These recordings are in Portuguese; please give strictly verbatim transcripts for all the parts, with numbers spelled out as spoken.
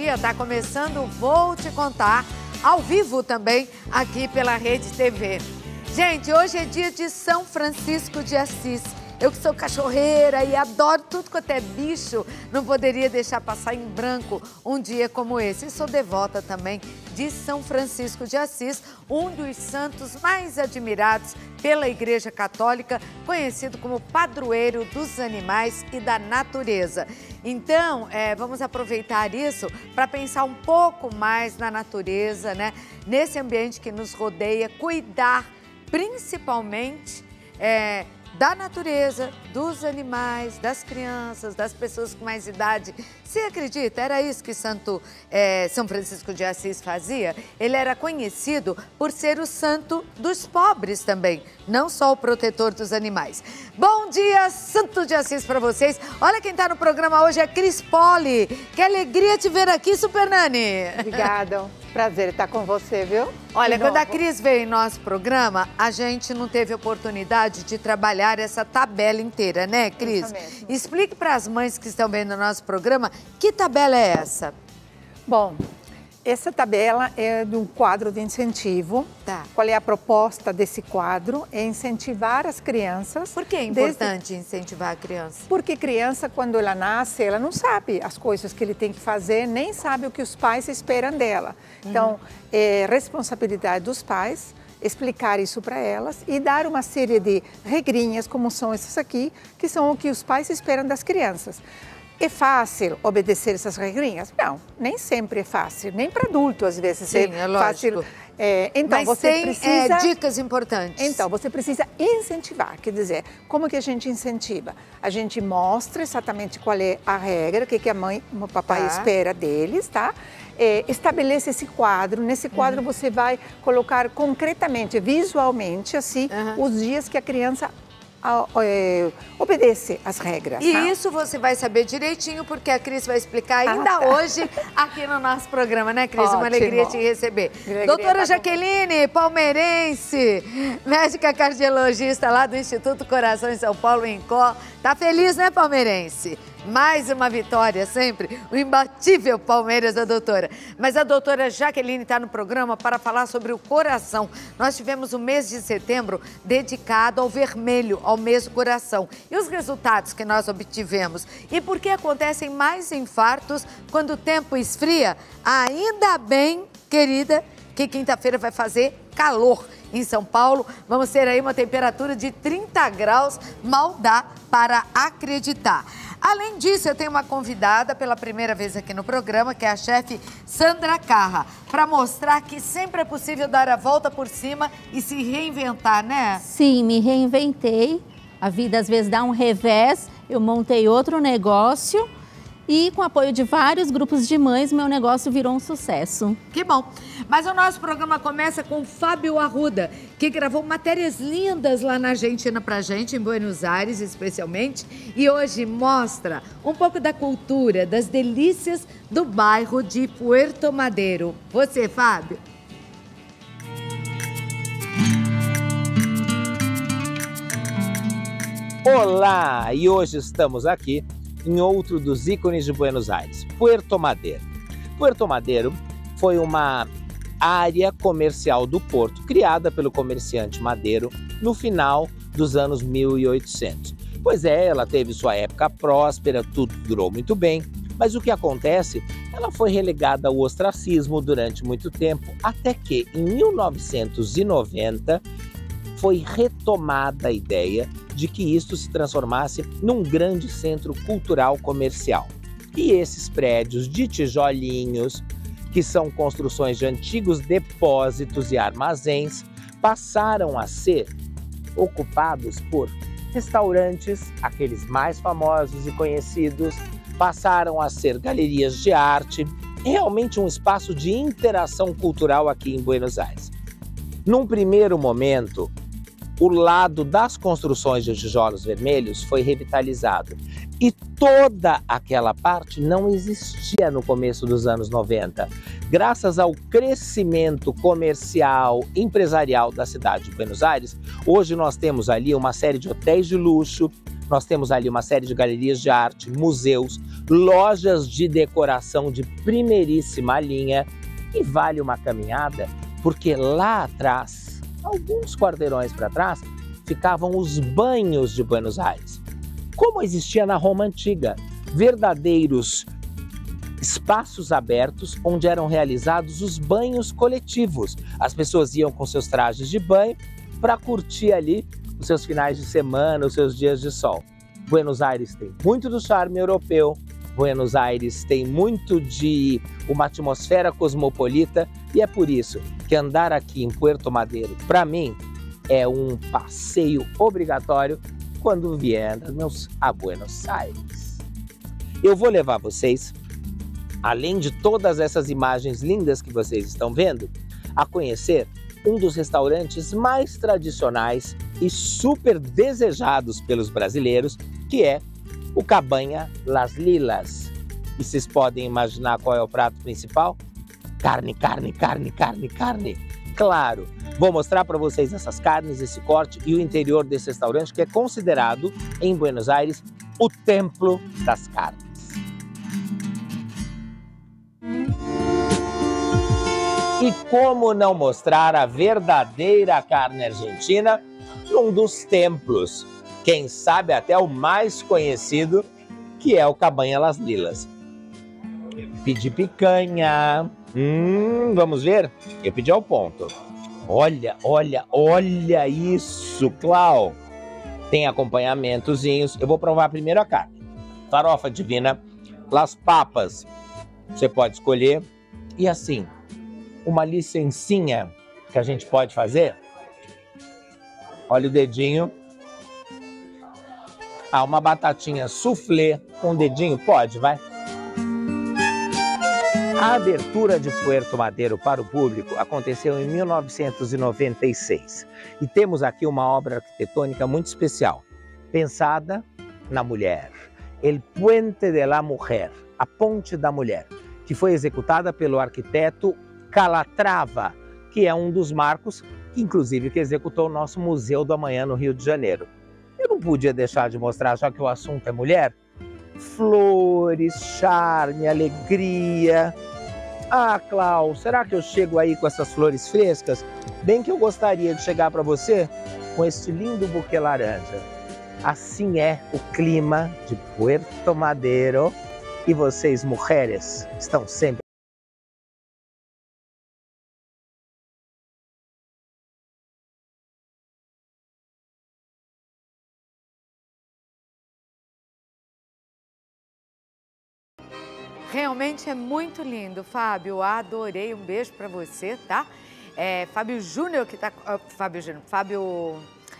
dia, tá começando o Vou Te Contar, ao vivo também, aqui pela Rede T V. Gente, hoje é dia de São Francisco de Assis. Eu que sou cachorreira e adoro tudo quanto é bicho, não poderia deixar passar em branco um dia como esse. E sou devota também de São Francisco de Assis, um dos santos mais admirados pela Igreja Católica, conhecido como padroeiro dos animais e da natureza. Então, é, vamos aproveitar isso para pensar um pouco mais na natureza, né? Nesse ambiente que nos rodeia, cuidar principalmente é, da natureza, dos animais, das crianças, das pessoas com mais idade. Você acredita? Era isso que Santo é, São Francisco de Assis fazia? Ele era conhecido por ser o santo dos pobres também, não só o protetor dos animais. Bom dia, Santo de Assis, para vocês. Olha quem está no programa hoje é Cris Poli. Que alegria te ver aqui, Super Nani. Obrigada. Prazer estar com você, viu? Olha, quando a Cris veio em nosso programa, a gente não teve oportunidade de trabalhar essa tabela inteira, né, Cris? Isso mesmo. Explique para as mães que estão vendo o nosso programa, que tabela é essa? Bom, essa tabela é de um quadro de incentivo. Tá. Qual é a proposta desse quadro? É incentivar as crianças. Por que é importante desde... incentivar a criança? Porque criança, quando ela nasce, ela não sabe as coisas que ele tem que fazer, nem sabe o que os pais esperam dela. Uhum. Então, é responsabilidade dos pais explicar isso para elas e dar uma série de regrinhas, como são essas aqui, que são o que os pais esperam das crianças. É fácil obedecer essas regrinhas? Não, nem sempre é fácil, nem para adulto às vezes Sim, é, é fácil. Lógico. É, então Mas você tem precisa é, dicas importantes. Então você precisa incentivar, quer dizer, como que a gente incentiva? A gente mostra exatamente qual é a regra, o que que a mãe, o papai tá. espera deles, tá? É, estabelece esse quadro. Nesse quadro uhum. você vai colocar concretamente, visualmente, assim, uhum. os dias que a criança É, obedece às regras. E tá? isso você vai saber direitinho, porque a Cris vai explicar ainda ah, tá. hoje aqui no nosso programa, né, Cris? Ótimo. Uma alegria te receber. Alegria Doutora tá Jaqueline, palmeirense, médica cardiologista lá do Instituto Coração em São Paulo, em Có. Tá feliz, né, palmeirense? Mais uma vitória sempre, o imbatível Palmeiras da doutora. Mas a doutora Jaqueline está no programa para falar sobre o coração. Nós tivemos o mês de setembro dedicado ao vermelho, ao mês do coração. E os resultados que nós obtivemos? E por que acontecem mais infartos quando o tempo esfria? Ainda bem, querida, que quinta-feira vai fazer calor em São Paulo. Vamos ter aí uma temperatura de trinta graus, mal dá para acreditar. Além disso, eu tenho uma convidada pela primeira vez aqui no programa, que é a chefe Sandra Carra, para mostrar que sempre é possível dar a volta por cima e se reinventar, né? Sim, me reinventei. A vida às vezes dá um revés, eu montei outro negócio e com o apoio de vários grupos de mães, meu negócio virou um sucesso. Que bom! Mas o nosso programa começa com o Fábio Arruda, que gravou matérias lindas lá na Argentina pra gente, em Buenos Aires especialmente, e hoje mostra um pouco da cultura, das delícias do bairro de Puerto Madero. Você, Fábio? Olá! E hoje estamos aqui em outro dos ícones de Buenos Aires, Puerto Madero. Puerto Madero foi uma área comercial do porto criada pelo comerciante Madero no final dos anos mil e oitocentos. Pois é, ela teve sua época próspera, tudo durou muito bem, mas o que acontece? Ela foi relegada ao ostracismo durante muito tempo, até que em mil novecentos e noventa foi retomada a ideia de que isto se transformasse num grande centro cultural comercial. E esses prédios de tijolinhos, que são construções de antigos depósitos e armazéns, passaram a ser ocupados por restaurantes, aqueles mais famosos e conhecidos, passaram a ser galerias de arte, realmente um espaço de interação cultural aqui em Buenos Aires. Num primeiro momento, o lado das construções de tijolos vermelhos foi revitalizado e toda aquela parte não existia no começo dos anos noventa. Graças ao crescimento comercial, empresarial da cidade de Buenos Aires, hoje nós temos ali uma série de hotéis de luxo, nós temos ali uma série de galerias de arte, museus, lojas de decoração de primeiríssima linha e vale uma caminhada porque lá atrás, alguns quarteirões para trás, ficavam os banhos de Buenos Aires. Como existia na Roma Antiga, verdadeiros espaços abertos onde eram realizados os banhos coletivos. As pessoas iam com seus trajes de banho para curtir ali os seus finais de semana, os seus dias de sol. Buenos Aires tem muito do charme europeu, Buenos Aires tem muito de uma atmosfera cosmopolita e é por isso que andar aqui em Puerto Madero, para mim, é um passeio obrigatório quando viermos a Buenos Aires. Eu vou levar vocês, além de todas essas imagens lindas que vocês estão vendo, a conhecer um dos restaurantes mais tradicionais e super desejados pelos brasileiros, que é o Cabanha Las Lilas. E vocês podem imaginar qual é o prato principal? Carne, carne, carne, carne, carne. Claro, vou mostrar para vocês essas carnes, esse corte e o interior desse restaurante, que é considerado, em Buenos Aires, o templo das carnes. E como não mostrar a verdadeira carne argentina num dos templos, quem sabe até o mais conhecido, que é o Cabanha Las Lilas. Pedi picanha. Hum, vamos ver? Eu pedi ao ponto. Olha, olha, olha isso, Clau. Tem acompanhamentozinhos. Eu vou provar primeiro a carne. Farofa divina, las papas, você pode escolher. E assim, uma licencinha que a gente pode fazer. Olha o dedinho. Ah, uma batatinha soufflé com o dedinho? Pode, vai. A abertura de Puerto Madero para o público aconteceu em mil novecentos e noventa e seis. E temos aqui uma obra arquitetônica muito especial, pensada na mulher. El Puente de la Mujer, a Ponte da Mulher, que foi executada pelo arquiteto Calatrava, que é um dos marcos, inclusive, que executou o nosso Museu do Amanhã no Rio de Janeiro. Eu não podia deixar de mostrar, já que o assunto é mulher, flores, charme, alegria. Ah, Clau, será que eu chego aí com essas flores frescas? Bem que eu gostaria de chegar para você com este lindo buquê laranja. Assim é o clima de Puerto Madero e vocês, mulheres, estão sempre Realmente é muito lindo, Fábio. Adorei. Um beijo para você, tá? É, Fábio Júnior que tá, uh, Fábio Júnior, Fábio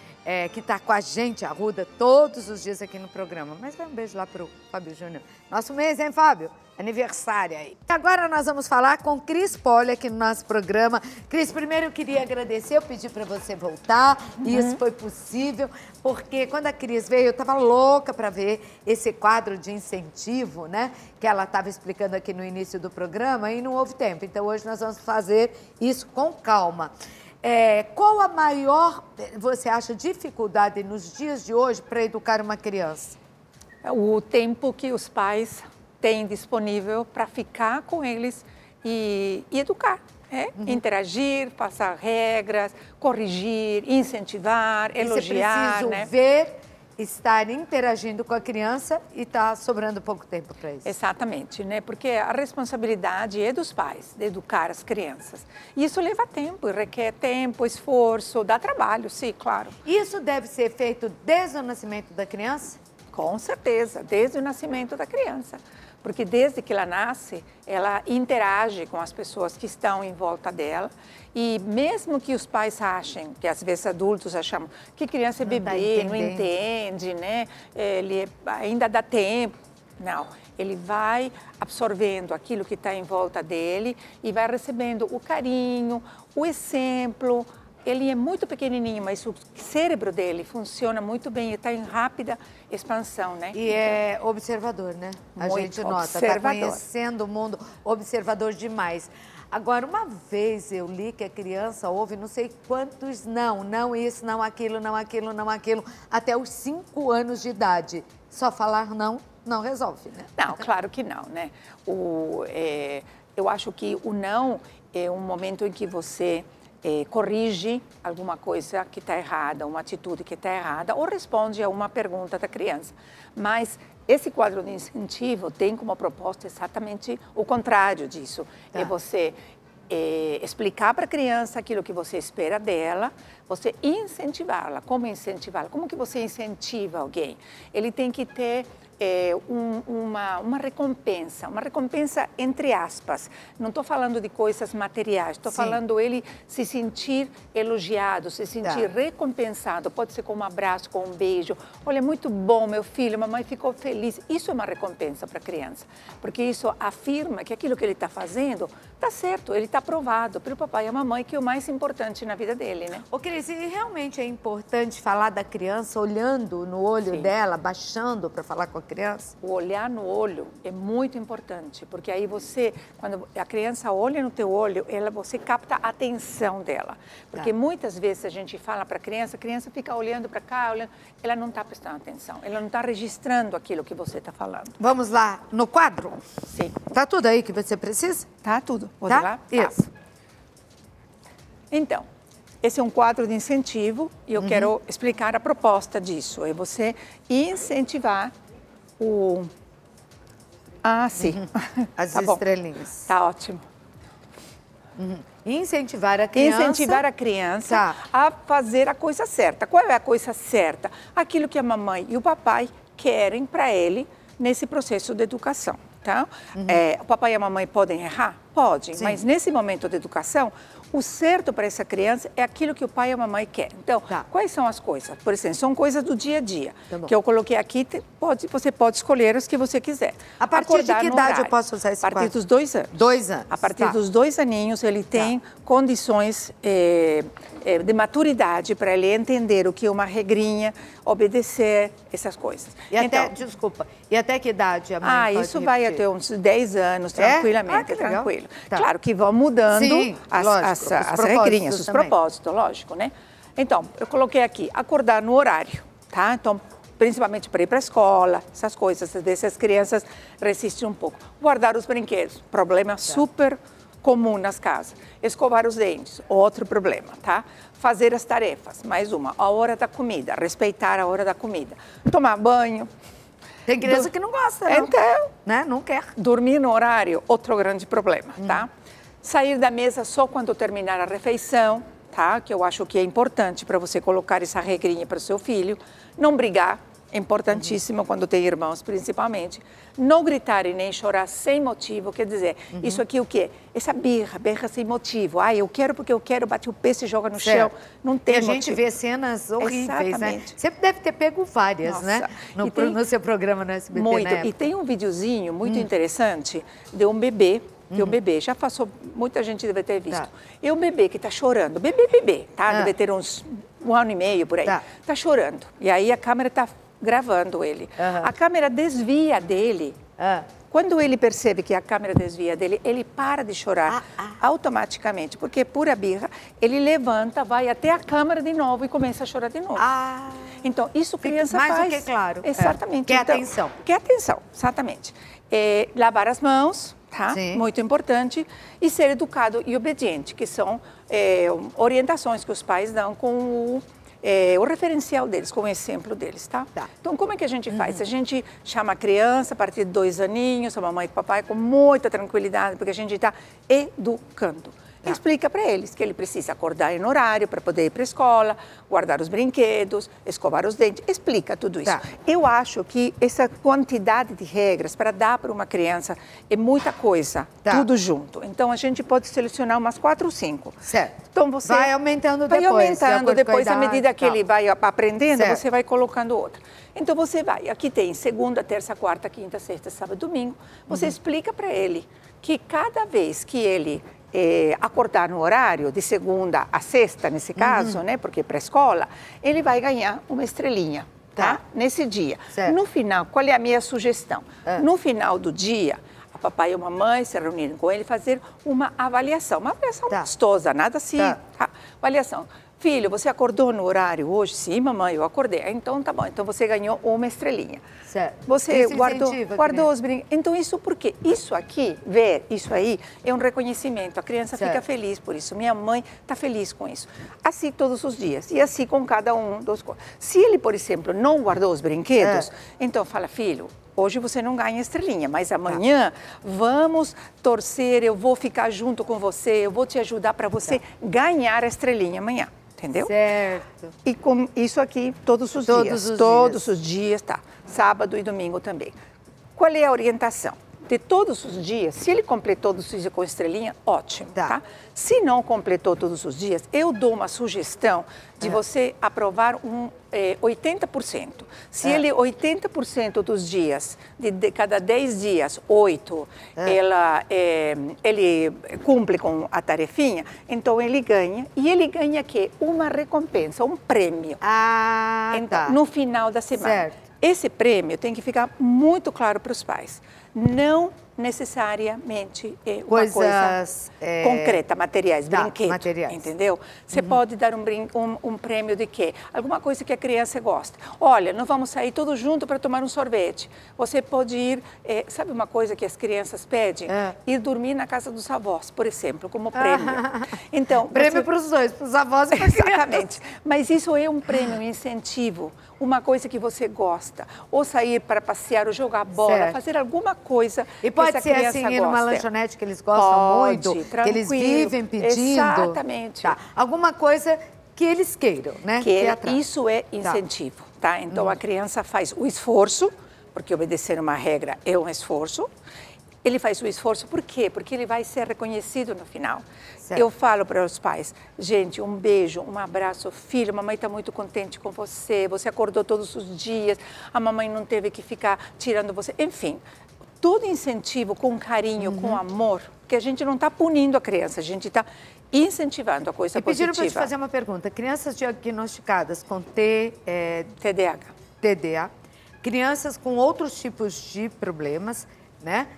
é, que tá com a gente, Arruda, todos os dias aqui no programa. Mas vai um beijo lá pro Fábio Júnior. Nosso mês, hein, Fábio? Aniversário aí. Agora nós vamos falar com Cris Poli aqui no nosso programa. Cris, primeiro eu queria agradecer, eu pedi para você voltar, uhum. E isso foi possível, porque quando a Cris veio, eu estava louca para ver esse quadro de incentivo, né? Que ela estava explicando aqui no início do programa e não houve tempo. Então hoje nós vamos fazer isso com calma. É, qual a maior, você acha, dificuldade nos dias de hoje para educar uma criança? O tempo que os pais têm disponível para ficar com eles e, e educar, é? Uhum. Interagir, passar regras, corrigir, incentivar, e elogiar. Você precisa, né? Ver, estar interagindo com a criança e está sobrando pouco tempo para isso. Exatamente, né? Porque a responsabilidade é dos pais de educar as crianças. E isso leva tempo, requer tempo, esforço, dá trabalho, sim, claro. Isso deve ser feito desde o nascimento da criança? Com certeza, desde o nascimento da criança. Porque desde que ela nasce, ela interage com as pessoas que estão em volta dela. E mesmo que os pais achem, que às vezes adultos acham que criança é bebê, não, tá não entende, né? Ele ainda dá tempo. Não, ele vai absorvendo aquilo que está em volta dele e vai recebendo o carinho, o exemplo. Ele é muito pequenininho, mas o cérebro dele funciona muito bem e está em rápida expansão, né? E é observador, né? A muito gente nota, está conhecendo o mundo, observador demais. Agora, uma vez eu li que a criança ouve não sei quantos não, não isso, não aquilo, não aquilo, não aquilo, até os cinco anos de idade. só falar não não resolve, né? Não, claro que não, né? O, é, eu acho que o não é um momento em que você é, corrige alguma coisa que está errada, uma atitude que está errada, ou responde a uma pergunta da criança. Mas esse quadro de incentivo tem como proposta exatamente o contrário disso. Tá. É você é, explicar para a criança aquilo que você espera dela, você incentivá-la. Como incentivá-la? Como que você incentiva alguém? Ele tem que ter É, um, uma, uma recompensa, uma recompensa entre aspas. Não estou falando de coisas materiais, estou falando ele se sentir elogiado, se sentir tá. recompensado. Pode ser com um abraço, com um beijo. Olha, muito bom, meu filho, mamãe ficou feliz. Isso é uma recompensa para a criança, porque isso afirma que aquilo que ele está fazendo está certo, ele está aprovado pelo papai e a mamãe, que é o mais importante na vida dele, né? Ô, Cris, e realmente é importante falar da criança olhando no olho Sim. dela, baixando para falar com a criança? O olhar no olho é muito importante, porque aí você, quando a criança olha no teu olho, ela, você capta a atenção dela. Porque tá. muitas vezes a gente fala para a criança, a criança fica olhando para cá, olhando, ela não está prestando atenção, ela não está registrando aquilo que você está falando. Vamos lá no quadro? Sim. Tá tudo aí que você precisa? Tá tudo. Pode tá? ir lá? Isso. Tá. Então, esse é um quadro de incentivo e eu uhum. quero explicar a proposta disso. É você incentivar o... Ah, sim. Uhum. As tá estrelinhas. Bom. Tá ótimo. Uhum. Incentivar a criança... Incentivar a criança tá. a fazer a coisa certa. Qual é a coisa certa? Aquilo que a mamãe e o papai querem para ele nesse processo de educação. Tá? Uhum. É, o papai e a mamãe podem errar? Podem, Sim. mas nesse momento de educação, o certo para essa criança é aquilo que o pai e a mamãe querem. Então, tá. quais são as coisas? Por exemplo, são coisas do dia a dia, tá que eu coloquei aqui, pode, você pode escolher as que você quiser. A partir Acordar de que idade horário. eu posso usar esse A partir quadro? dos dois anos. Dois anos. A partir tá. dos dois aninhos, ele tem tá. condições é, é, de maturidade para ele entender o que é uma regrinha, obedecer, essas coisas. E então, até, desculpa, e até que idade a mãe Ah, pode isso repetir? vai até uns dez anos, tranquilamente, é? ah, que tranquilo. Tá. Claro que vão mudando Sim, as, lógico, as, os as regrinhas, os também. propósitos, lógico, né? Então, eu coloquei aqui, acordar no horário, tá? Então, principalmente para ir para a escola, essas coisas, essas crianças resistem um pouco. Guardar os brinquedos, problema tá. super comum nas casas. Escovar os dentes, outro problema, tá? Fazer as tarefas, mais uma, a hora da comida, respeitar a hora da comida. Tomar banho. Tem criança do... que não gosta, não. Então, né? Não quer. Dormir no horário, outro grande problema, hum. tá? Sair da mesa só quando terminar a refeição, tá? Que eu acho que é importante para você colocar essa regrinha para o seu filho. Não brigar, é importantíssimo uhum. quando tem irmãos, principalmente. Não gritar e nem chorar sem motivo, quer dizer, uhum. isso aqui o quê? Essa birra, birra sem motivo. Ah, eu quero porque eu quero, bate o pé, se joga no certo. chão. Não tem e a motivo. gente vê cenas horríveis, Exatamente. né? Você deve ter pego várias, Nossa. né? No, tem, no seu programa no S B T, muito. Né? E tem um videozinho muito hum. interessante de um bebê, que é um bebê, já passou, muita gente deve ter visto. Tá. É um bebê que está chorando, bebê, bebê, tá? Ah. Deve ter uns um ano e meio por aí. Tá, tá chorando. E aí a câmera está gravando ele. Uhum. A câmera desvia dele. Ah. Quando ele percebe que a câmera desvia dele, ele para de chorar ah, ah. automaticamente, porque pura birra, ele levanta, vai até a câmera de novo e começa a chorar de novo. Ah. Então, isso criança Mais faz... Mais do que claro. Exatamente. É. Quer então, atenção. Quer atenção, exatamente. É, lavar as mãos, tá? Sim. Muito importante. E ser educado e obediente, que são é, orientações que os pais dão com o... É, o referencial deles, com o exemplo deles, tá? tá? Então, como é que a gente faz? Uhum. A gente chama a criança a partir de dois aninhos, a mamãe e o papai, com muita tranquilidade, porque a gente está educando. Tá. Explica para eles que ele precisa acordar em horário para poder ir para a escola, guardar os brinquedos, escovar os dentes. Explica tudo isso. Tá. Eu acho que essa quantidade de regras para dar para uma criança é muita coisa, tá. tudo junto. Então, a gente pode selecionar umas quatro ou cinco. Certo. Então, você vai aumentando depois. Vai aumentando de depois, à medida que tá. ele vai aprendendo, certo. você vai colocando outra. Então, você vai. Aqui tem segunda, terça, quarta, quinta, sexta, sábado, domingo. Você uhum. explica para ele que cada vez que ele... É, acordar no horário, de segunda a sexta, nesse caso, uhum. né, porque é para a escola, ele vai ganhar uma estrelinha, tá? tá? Nesse dia. Certo. No final, qual é a minha sugestão? É. No final do dia, a papai e a mamãe se reunirem com ele, fazer uma avaliação, uma avaliação tá. gostosa, nada assim, tá. tá? Avaliação. Filho, você acordou no horário hoje? Sim, mamãe, eu acordei. Então tá bom, então você ganhou uma estrelinha. Certo. Você Isso guardou, incentiva a guardou criança. os brinquedos. Então isso por quê? Isso aqui, ver isso aí, é um reconhecimento. A criança Certo. fica feliz por isso. Minha mãe está feliz com isso. Assim todos os dias. E assim com cada um dos... Se ele, por exemplo, não guardou os brinquedos, É. então fala, filho, hoje você não ganha estrelinha, mas amanhã vamos torcer, eu vou ficar junto com você, eu vou te ajudar para você ganhar a estrelinha amanhã. Entendeu? Certo. E com isso aqui todos os Todos dias. os todos dias. os dias, tá. Sábado e domingo também. Qual é a orientação? De todos os dias, se ele completou todos os dias com estrelinha, ótimo, Tá. tá? Se não completou todos os dias, eu dou uma sugestão de É. você aprovar um é, oitenta por cento. Se É. ele, oitenta por cento dos dias, de, de cada dez dias, oito, É. ela, é, ele cumpre com a tarefinha, então ele ganha. E ele ganha quê? Uma recompensa, um prêmio. Ah, Então, tá. no final da semana. Certo. Esse prêmio tem que ficar muito claro para os pais. Não necessariamente é uma Coisas, coisa é, concreta, materiais, tá, brinquedos, materiais. entendeu? Você pode dar um, brin um, um prêmio de quê? Alguma coisa que a criança gosta. Olha, nós vamos sair todos juntos para tomar um sorvete. Você pode ir, é, sabe uma coisa que as crianças pedem? É. Ir dormir na casa dos avós, por exemplo, como prêmio. Então, Prêmio você- para os dois, para os avós e para as crianças. Exatamente. Mas isso é um prêmio, um incentivo, uma coisa que você gosta. Ou sair para passear, ou jogar bola, Certo. fazer alguma coisa E que pode essa ser criança assim, ir numa gosta. lanchonete que eles gostam Pode, muito, que eles tranquilo. vivem pedindo. Exatamente. Tá. Alguma coisa que eles queiram, né? Que é- atrás. isso é incentivo, tá? Então a criança faz o esforço, porque obedecer uma regra é um esforço. Ele faz o esforço por quê? Porque ele vai ser reconhecido no final. Certo. Eu falo para os pais, gente, um beijo, um abraço, filho, mamãe está muito contente com você, você acordou todos os dias, a mamãe não teve que ficar tirando você, enfim. Todo incentivo com carinho, Uhum. com amor, que a gente não está punindo a criança, a gente está incentivando a coisa E pediram para eu te positiva. fazer uma pergunta. Crianças diagnosticadas com T, é, T D A H. T D A, crianças com outros tipos de problemas, né?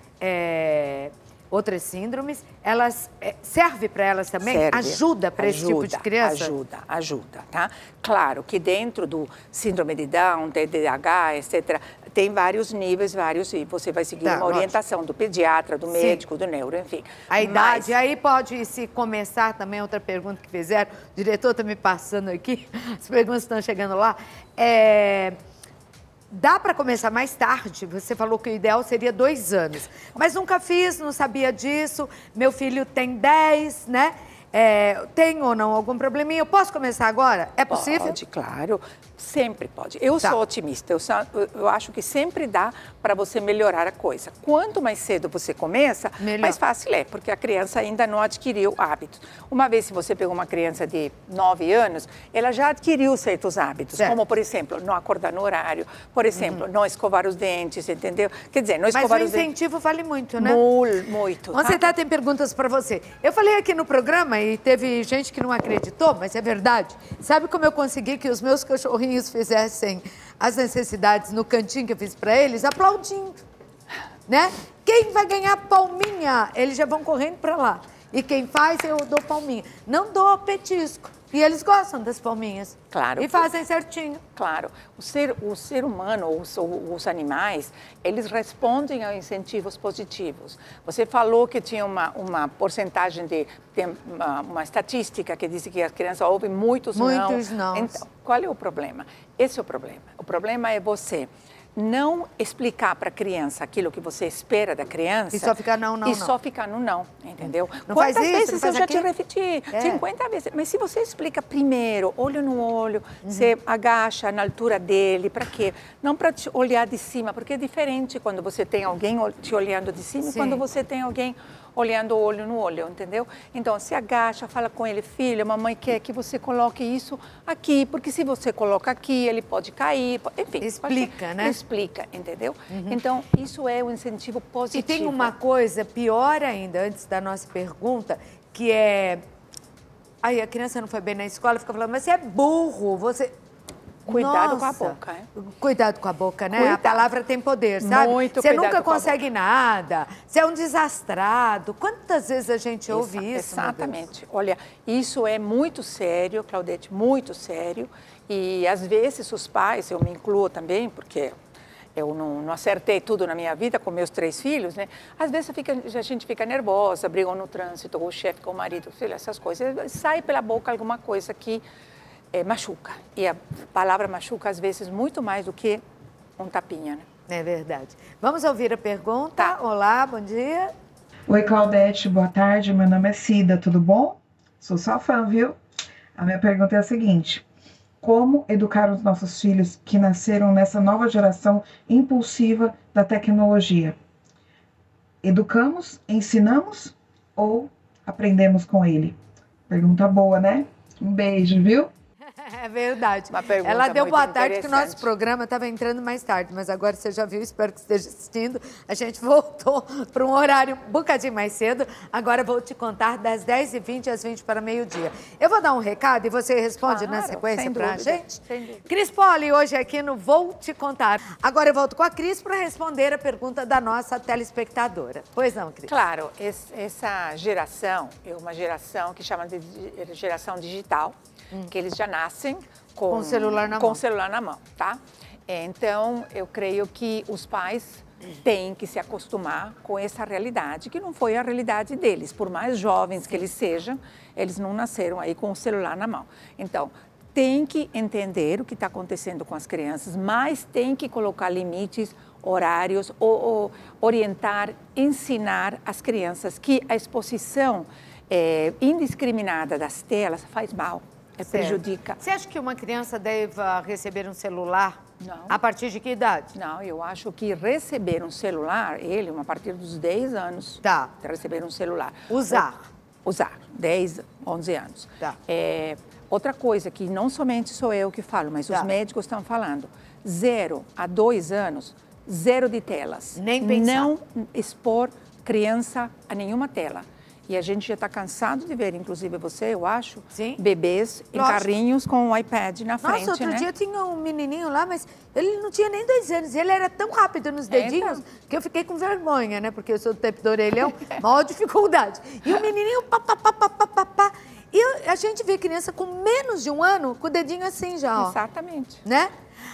É, outras síndromes, elas é, serve para elas também? Serve. Ajuda para esse tipo de Ajuda, criança? Ajuda, ajuda, tá? Claro que dentro do síndrome de Down, T D A H, etcétera, tem vários níveis, vários, e você vai seguir Tá, uma lógico. orientação do pediatra, do Sim. médico, do neuro, enfim. A idade, Mas, aí pode se começar também, outra pergunta que fizeram, o diretor está me passando aqui, as perguntas estão chegando lá. É, dá para começar mais tarde? Você falou que o ideal seria dois anos, mas nunca fiz, não sabia disso, meu filho tem dez, né? É, tem ou não algum probleminha? Eu posso começar agora? É possível? Pode, claro, sempre pode. Eu Tá. sou otimista, eu, sa- eu acho que sempre dá para você melhorar a coisa. Quanto mais cedo você começa, Melhor. mais fácil é, porque a criança ainda não adquiriu hábitos. Uma vez, se você pegou uma criança de nove anos, ela já adquiriu certos hábitos, Certo. como, por exemplo, não acordar no horário, por exemplo, não escovar os dentes, entendeu? Quer dizer, não Mas o escovar os dentes... incentivo vale muito, né? Mul- Muito. Você tá? tá, tem perguntas para você. Eu falei aqui no programa e teve gente que não acreditou, mas é verdade. Sabe como eu consegui que os meus cachorrinhos fizessem as necessidades no cantinho que eu fiz para eles? Aplaudindo, né? Quem vai ganhar palminha? Eles já vão correndo para lá. E quem faz, eu dou palminha. Não dou petisco. E eles gostam das palminhas. Claro. E fazem certinho. Claro, o ser, o ser humano, os, os animais, eles respondem a incentivos positivos. Você falou que tinha uma, uma porcentagem de, tem uma, uma estatística que diz que as crianças ouvem muitos não. Muitos nãos. Então, qual é o problema? Esse é o problema. O problema é você não explicar para a criança aquilo que você espera da criança. E só ficar não, não, E não. só ficar no não, entendeu? Não Quantas faz isso, vezes não eu faz já te aquilo? repeti? É. cinquenta vezes. Mas se você explica primeiro, olho no olho, Uhum. você agacha na altura dele, para quê? Não para te olhar de cima, porque é diferente quando você tem alguém te olhando de cima e Sim. quando você tem alguém olhando olho no olho, entendeu? Então, se agacha, fala com ele, filho, a mamãe quer que você coloque isso aqui, porque se você coloca aqui, ele pode cair, po- enfim. Explica, pode- né? Explica, entendeu? Então, isso é um incentivo E positivo. tem uma coisa pior ainda, antes da nossa pergunta, que é... Aí a criança não foi bem na escola, fica falando, mas você é burro, você... Cuidado Nossa. com a boca, hein? Cuidado com a boca, né? Cuidado. A palavra tem poder, sabe? Muito Você cuidado nunca com a consegue nada, você é um desastrado. Quantas vezes a gente ouve Exa isso? meu Deus? Exatamente. Olha, isso é muito sério, Claudete, muito sério. E às vezes os pais, eu me incluo também, porque eu não, não acertei tudo na minha vida com meus três filhos, né? Às vezes fica, a gente fica nervosa, brigam no trânsito, com o chefe, com o marido, essas coisas. Sai pela boca alguma coisa que é, machuca. E a palavra machuca, às vezes, muito mais do que um tapinha, né? É verdade. Vamos ouvir a pergunta. Tá. Olá, bom dia. Oi, Claudete, boa tarde. Meu nome é Cida, tudo bom? Sou sua fã, viu? A minha pergunta é a seguinte: como educar os nossos filhos que nasceram nessa nova geração impulsiva da tecnologia? Educamos, ensinamos ou aprendemos com ele? Pergunta boa, né? Um beijo, viu? É verdade. Uma pergunta Ela deu muito boa tarde, que o nosso interessante. programa estava entrando mais tarde, mas agora você já viu, espero que esteja assistindo. A gente voltou para um horário um bocadinho mais cedo. Agora vou te contar das dez e vinte às vinte para meio-dia. Eu vou dar um recado e você responde Claro, na sequência sem para a dúvida, gente? sem dúvida. Cris Poli, hoje aqui no Vou Te Contar. Agora eu volto com a Cris para responder a pergunta da nossa telespectadora. Pois não, Cris? Claro, esse, essa geração é uma geração que chama de di- geração digital, hum. que eles já nascem com, Com o celular na com mão. o celular na mão, tá? Então, eu creio que os pais têm que se acostumar com essa realidade, que não foi a realidade deles. Por mais jovens que eles sejam, eles não nasceram aí com o celular na mão. Então, tem que entender o que está acontecendo com as crianças, mas tem que colocar limites, horários, ou, ou orientar, ensinar as crianças que a exposição é, indiscriminada das telas faz mal, é, prejudica. Você acha que uma criança deva receber um celular? Não. A partir de que idade? Não, eu acho que receber um celular, ele, a partir dos dez anos, Tá. receber um celular. Usar. Usar, dez, onze anos. Tá. É, outra coisa que não somente sou eu que falo, mas Tá. os médicos estão falando, zero a dois anos, zero de telas. Nem pensar. Não expor criança a nenhuma tela. E a gente já está cansado de ver, inclusive você, eu acho, Sim. bebês em Lógico. carrinhos com o iPad na frente, Nossa, outro né? dia tinha um menininho lá, mas ele não tinha nem dois anos. Ele era tão rápido nos dedinhos então. que eu fiquei com vergonha, né? Porque eu sou do tempo do orelhão, maior dificuldade. E o menininho, pá, pá, pá, pá, pá, pá, pá. E eu- a gente vê criança com menos de um ano com o dedinho assim já, ó. Exatamente. Né?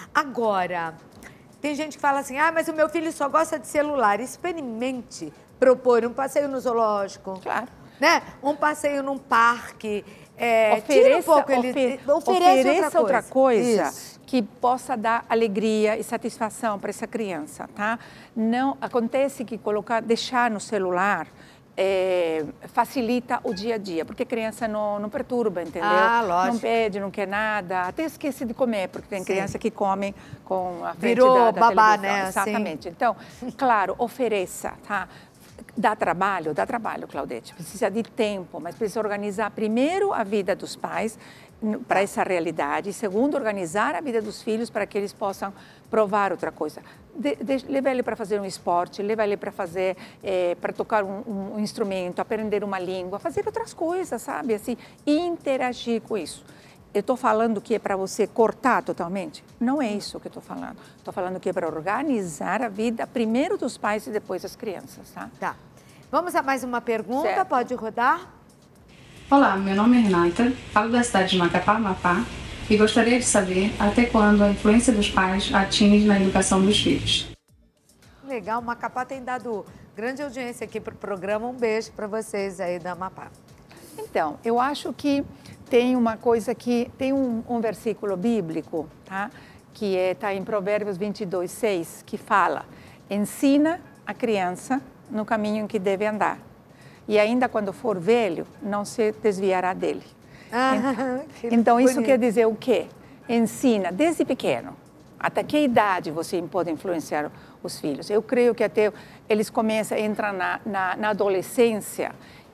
Agora, tem gente que fala assim, ah, mas o meu filho só gosta de celular. Experimente propor um passeio no zoológico. Claro. Né? Um passeio num parque. É, tira um Ofereça, pouco ele. ofe- Oferece, ofereça outra coisa, Isso. que possa dar alegria e satisfação para essa criança, tá? Não acontece que colocar, deixar no celular é, facilita o dia a dia, porque a criança não, não perturba, entendeu? Ah, lógico. Não pede, não quer nada, até esquece de comer, porque tem Sim. criança que come com a frente Virou da, da babá, televisão. né? Exatamente. Então, claro, ofereça, tá? Dá trabalho, dá trabalho, Claudete. Precisa de tempo, mas precisa organizar primeiro a vida dos pais para essa realidade e segundo, organizar a vida dos filhos para que eles possam provar outra coisa. De, de, levar ele para fazer um esporte, levar ele para fazer, é, para tocar um, um instrumento, aprender uma língua, fazer outras coisas, sabe? Assim, interagir com isso. Eu estou falando que é para você cortar totalmente? Não é isso que eu estou falando. Estou falando que é para organizar a vida primeiro dos pais e depois das crianças, tá? Tá. Vamos a mais uma pergunta, Certo. pode rodar? Olá, meu nome é Renata, falo da cidade de Macapá, Amapá, e gostaria de saber até quando a influência dos pais atinge na educação dos filhos. Legal, o Macapá tem dado grande audiência aqui para o programa. Um beijo para vocês aí da Amapá. Então, eu acho que tem uma coisa que, tem um, um versículo bíblico, tá? Que está em Provérbios vinte e dois, seis, que fala, ensina a criança no caminho em que deve andar. E ainda quando for velho, não se desviará dele. Ah, que Então, isso bonito. quer dizer o quê? Ensina desde pequeno. Até que idade você pode influenciar os filhos? Eu creio que até eles começam a entrar na, na, na adolescência,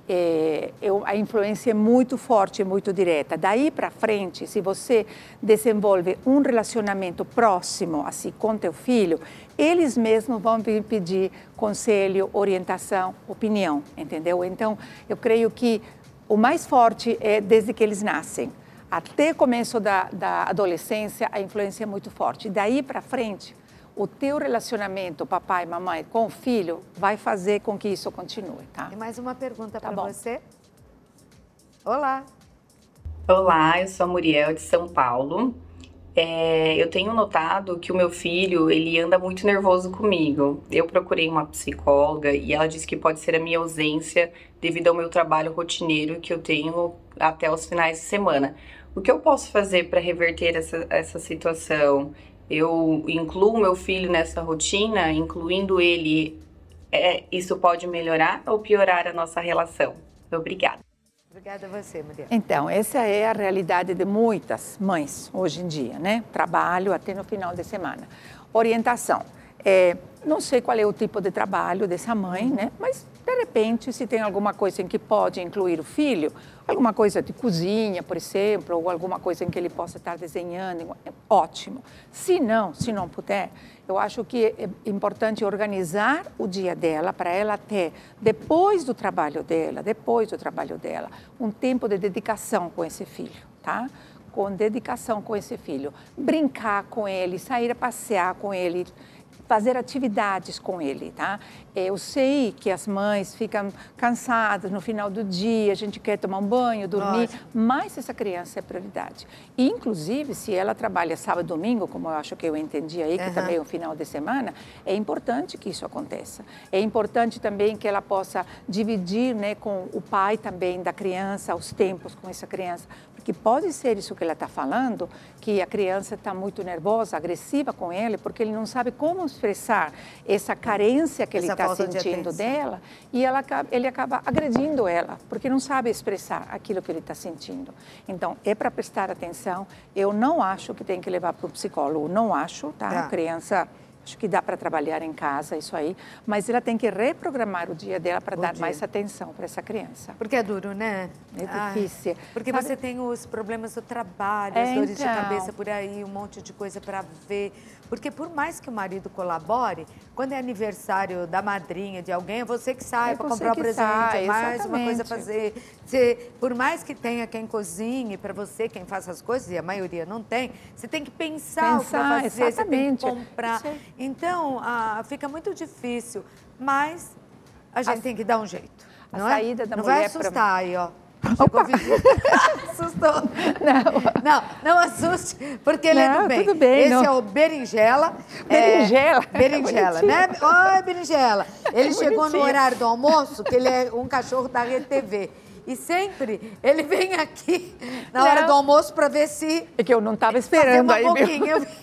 é, eu, a influência é muito forte, muito direta. Daí para frente, se você desenvolve um relacionamento próximo assim com teu filho, eles mesmos vão vir pedir conselho, orientação, opinião, entendeu? Então, eu creio que o mais forte é desde que eles nascem. Até o começo da, da adolescência, a influência é muito forte. Daí para frente, o teu relacionamento, papai e mamãe, com o filho, vai fazer com que isso continue, tá? E mais uma pergunta Tá para bom. você. Olá. Olá, eu sou a Muriel de São Paulo. É, eu tenho notado que o meu filho, ele anda muito nervoso comigo. Eu procurei uma psicóloga e ela disse que pode ser a minha ausência devido ao meu trabalho rotineiro que eu tenho até os finais de semana. O que eu posso fazer para reverter essa, essa situação? Eu incluo meu filho nessa rotina, incluindo ele, é, isso pode melhorar ou piorar a nossa relação? Obrigada. Obrigada a você, Muriel. Então, essa é a realidade de muitas mães hoje em dia, né? Trabalho até no final de semana. Orientação. É, não sei qual é o tipo de trabalho dessa mãe, né? Mas, de repente, se tem alguma coisa em que pode incluir o filho, alguma coisa de cozinha, por exemplo, ou alguma coisa em que ele possa estar desenhando, ótimo. Se não, se não puder, eu acho que é importante organizar o dia dela para ela ter, depois do trabalho dela, depois do trabalho dela, um tempo de dedicação com esse filho, tá? Com dedicação com esse filho. Brincar com ele, sair a passear com ele, fazer atividades com ele, tá? Eu sei que as mães ficam cansadas no final do dia, a gente quer tomar um banho, dormir, Lógico. mas essa criança é prioridade. E, inclusive, se ela trabalha sábado e domingo, como eu acho que eu entendi aí, que Uhum. também é um final de semana, é importante que isso aconteça. É importante também que ela possa dividir, né, com o pai também da criança, os tempos com essa criança, porque pode ser isso que ela está falando, que a criança está muito nervosa, agressiva com ele, porque ele não sabe como expressar essa carência que ele Essa está falta de sentindo atenção. dela, e ela, acaba- ele acaba agredindo ela, porque não sabe expressar aquilo que ele está sentindo. Então, é para prestar atenção. Eu não acho que tem que levar para o psicólogo, não acho, tá? Tá. A criança, acho que dá para trabalhar em casa, isso aí, mas ela tem que reprogramar o dia dela para O dar dia. mais atenção para essa criança. Porque é duro, né? É Ai, difícil. porque Sabe- você tem os problemas do trabalho, É, as dores de então. cabeça por aí, um monte de coisa para ver. Porque por mais que o marido colabore, quando é aniversário da madrinha de alguém, é você que sai É para você comprar o que presente, sai, é mais uma coisa a exatamente. fazer. Você, por mais que tenha quem cozinhe para você, quem faça as coisas, e a maioria não tem, você tem que pensar, o que Pensar, vai fazer, exatamente. você tem que comprar. Isso é- Então, ah, fica muito difícil, mas a gente A- tem que dar um jeito. a não saída é? da Não vai mulher pra- assustar aí, ó. Chegou visita. Assustou. Não. não, não assuste, porque ele é Não, do bem. tudo bem, Esse não. é o Berinjela. Berinjela. É, berinjela, né? Oi, Berinjela. Ele chegou no bonitinho. horário do almoço, que ele é um cachorro da Rede T V. E sempre ele vem aqui na hora Não. do almoço para ver se É que eu não estava fazer esperando uma aí, viu? boquinha. Por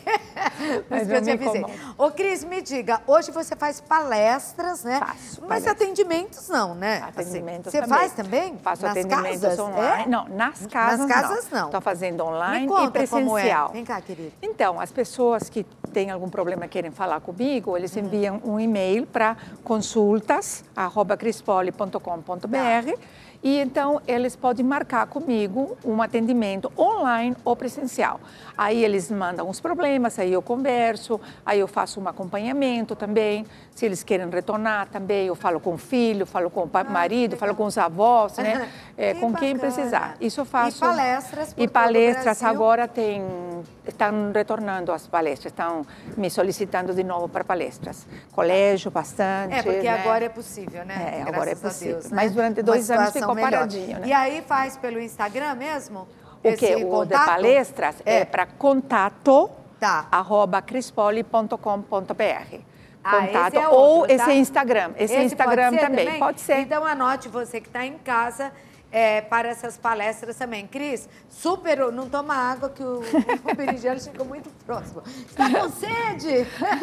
Mas isso que eu eu te me avisei. incomodo. Ô, Cris, me diga, hoje você faz palestras, né? Faço Mas palestras. atendimentos não, né? Atendimentos Assim, você também. faz também? Faço Nas atendimentos casas? online. É? Não, nas casas Nas casas não. Estou fazendo online Me conta e presencial. como é. Vem cá, querido. Então, as pessoas que têm algum problema e querem falar comigo, eles Uhum. enviam um e-mail para consultas arroba crispoli ponto com ponto br e então eles podem marcar comigo um atendimento online ou presencial. Aí eles mandam os problemas, aí eu converso, aí eu faço um acompanhamento também. Se eles querem retornar também, eu falo com o filho, falo com o pa- marido, falo com os avós, né? É, Que com quem bacana. precisar. Isso eu faço. E palestras por E todo o palestras Brasil? agora tem, estão retornando as palestras, estão me solicitando de novo para palestras. Colégio, bastante. É, porque né? agora é possível, né? É, Graças agora é a possível. Deus, né? Mas durante Uma dois anos situação ficou melhor. paradinho, né? E aí faz pelo Instagram mesmo? O que? Esse O de contato? palestras é, É. para contato Tá. arroba crispoli ponto com ponto br. Ah, Contato. esse é Ou outro, esse tá? é Instagram. Esse, é Instagram pode ser também. Pode ser. Então anote você que está em casa é, para essas palestras também. Cris, super, não toma água que o, o berinjela ficou muito próximo. Está com sede?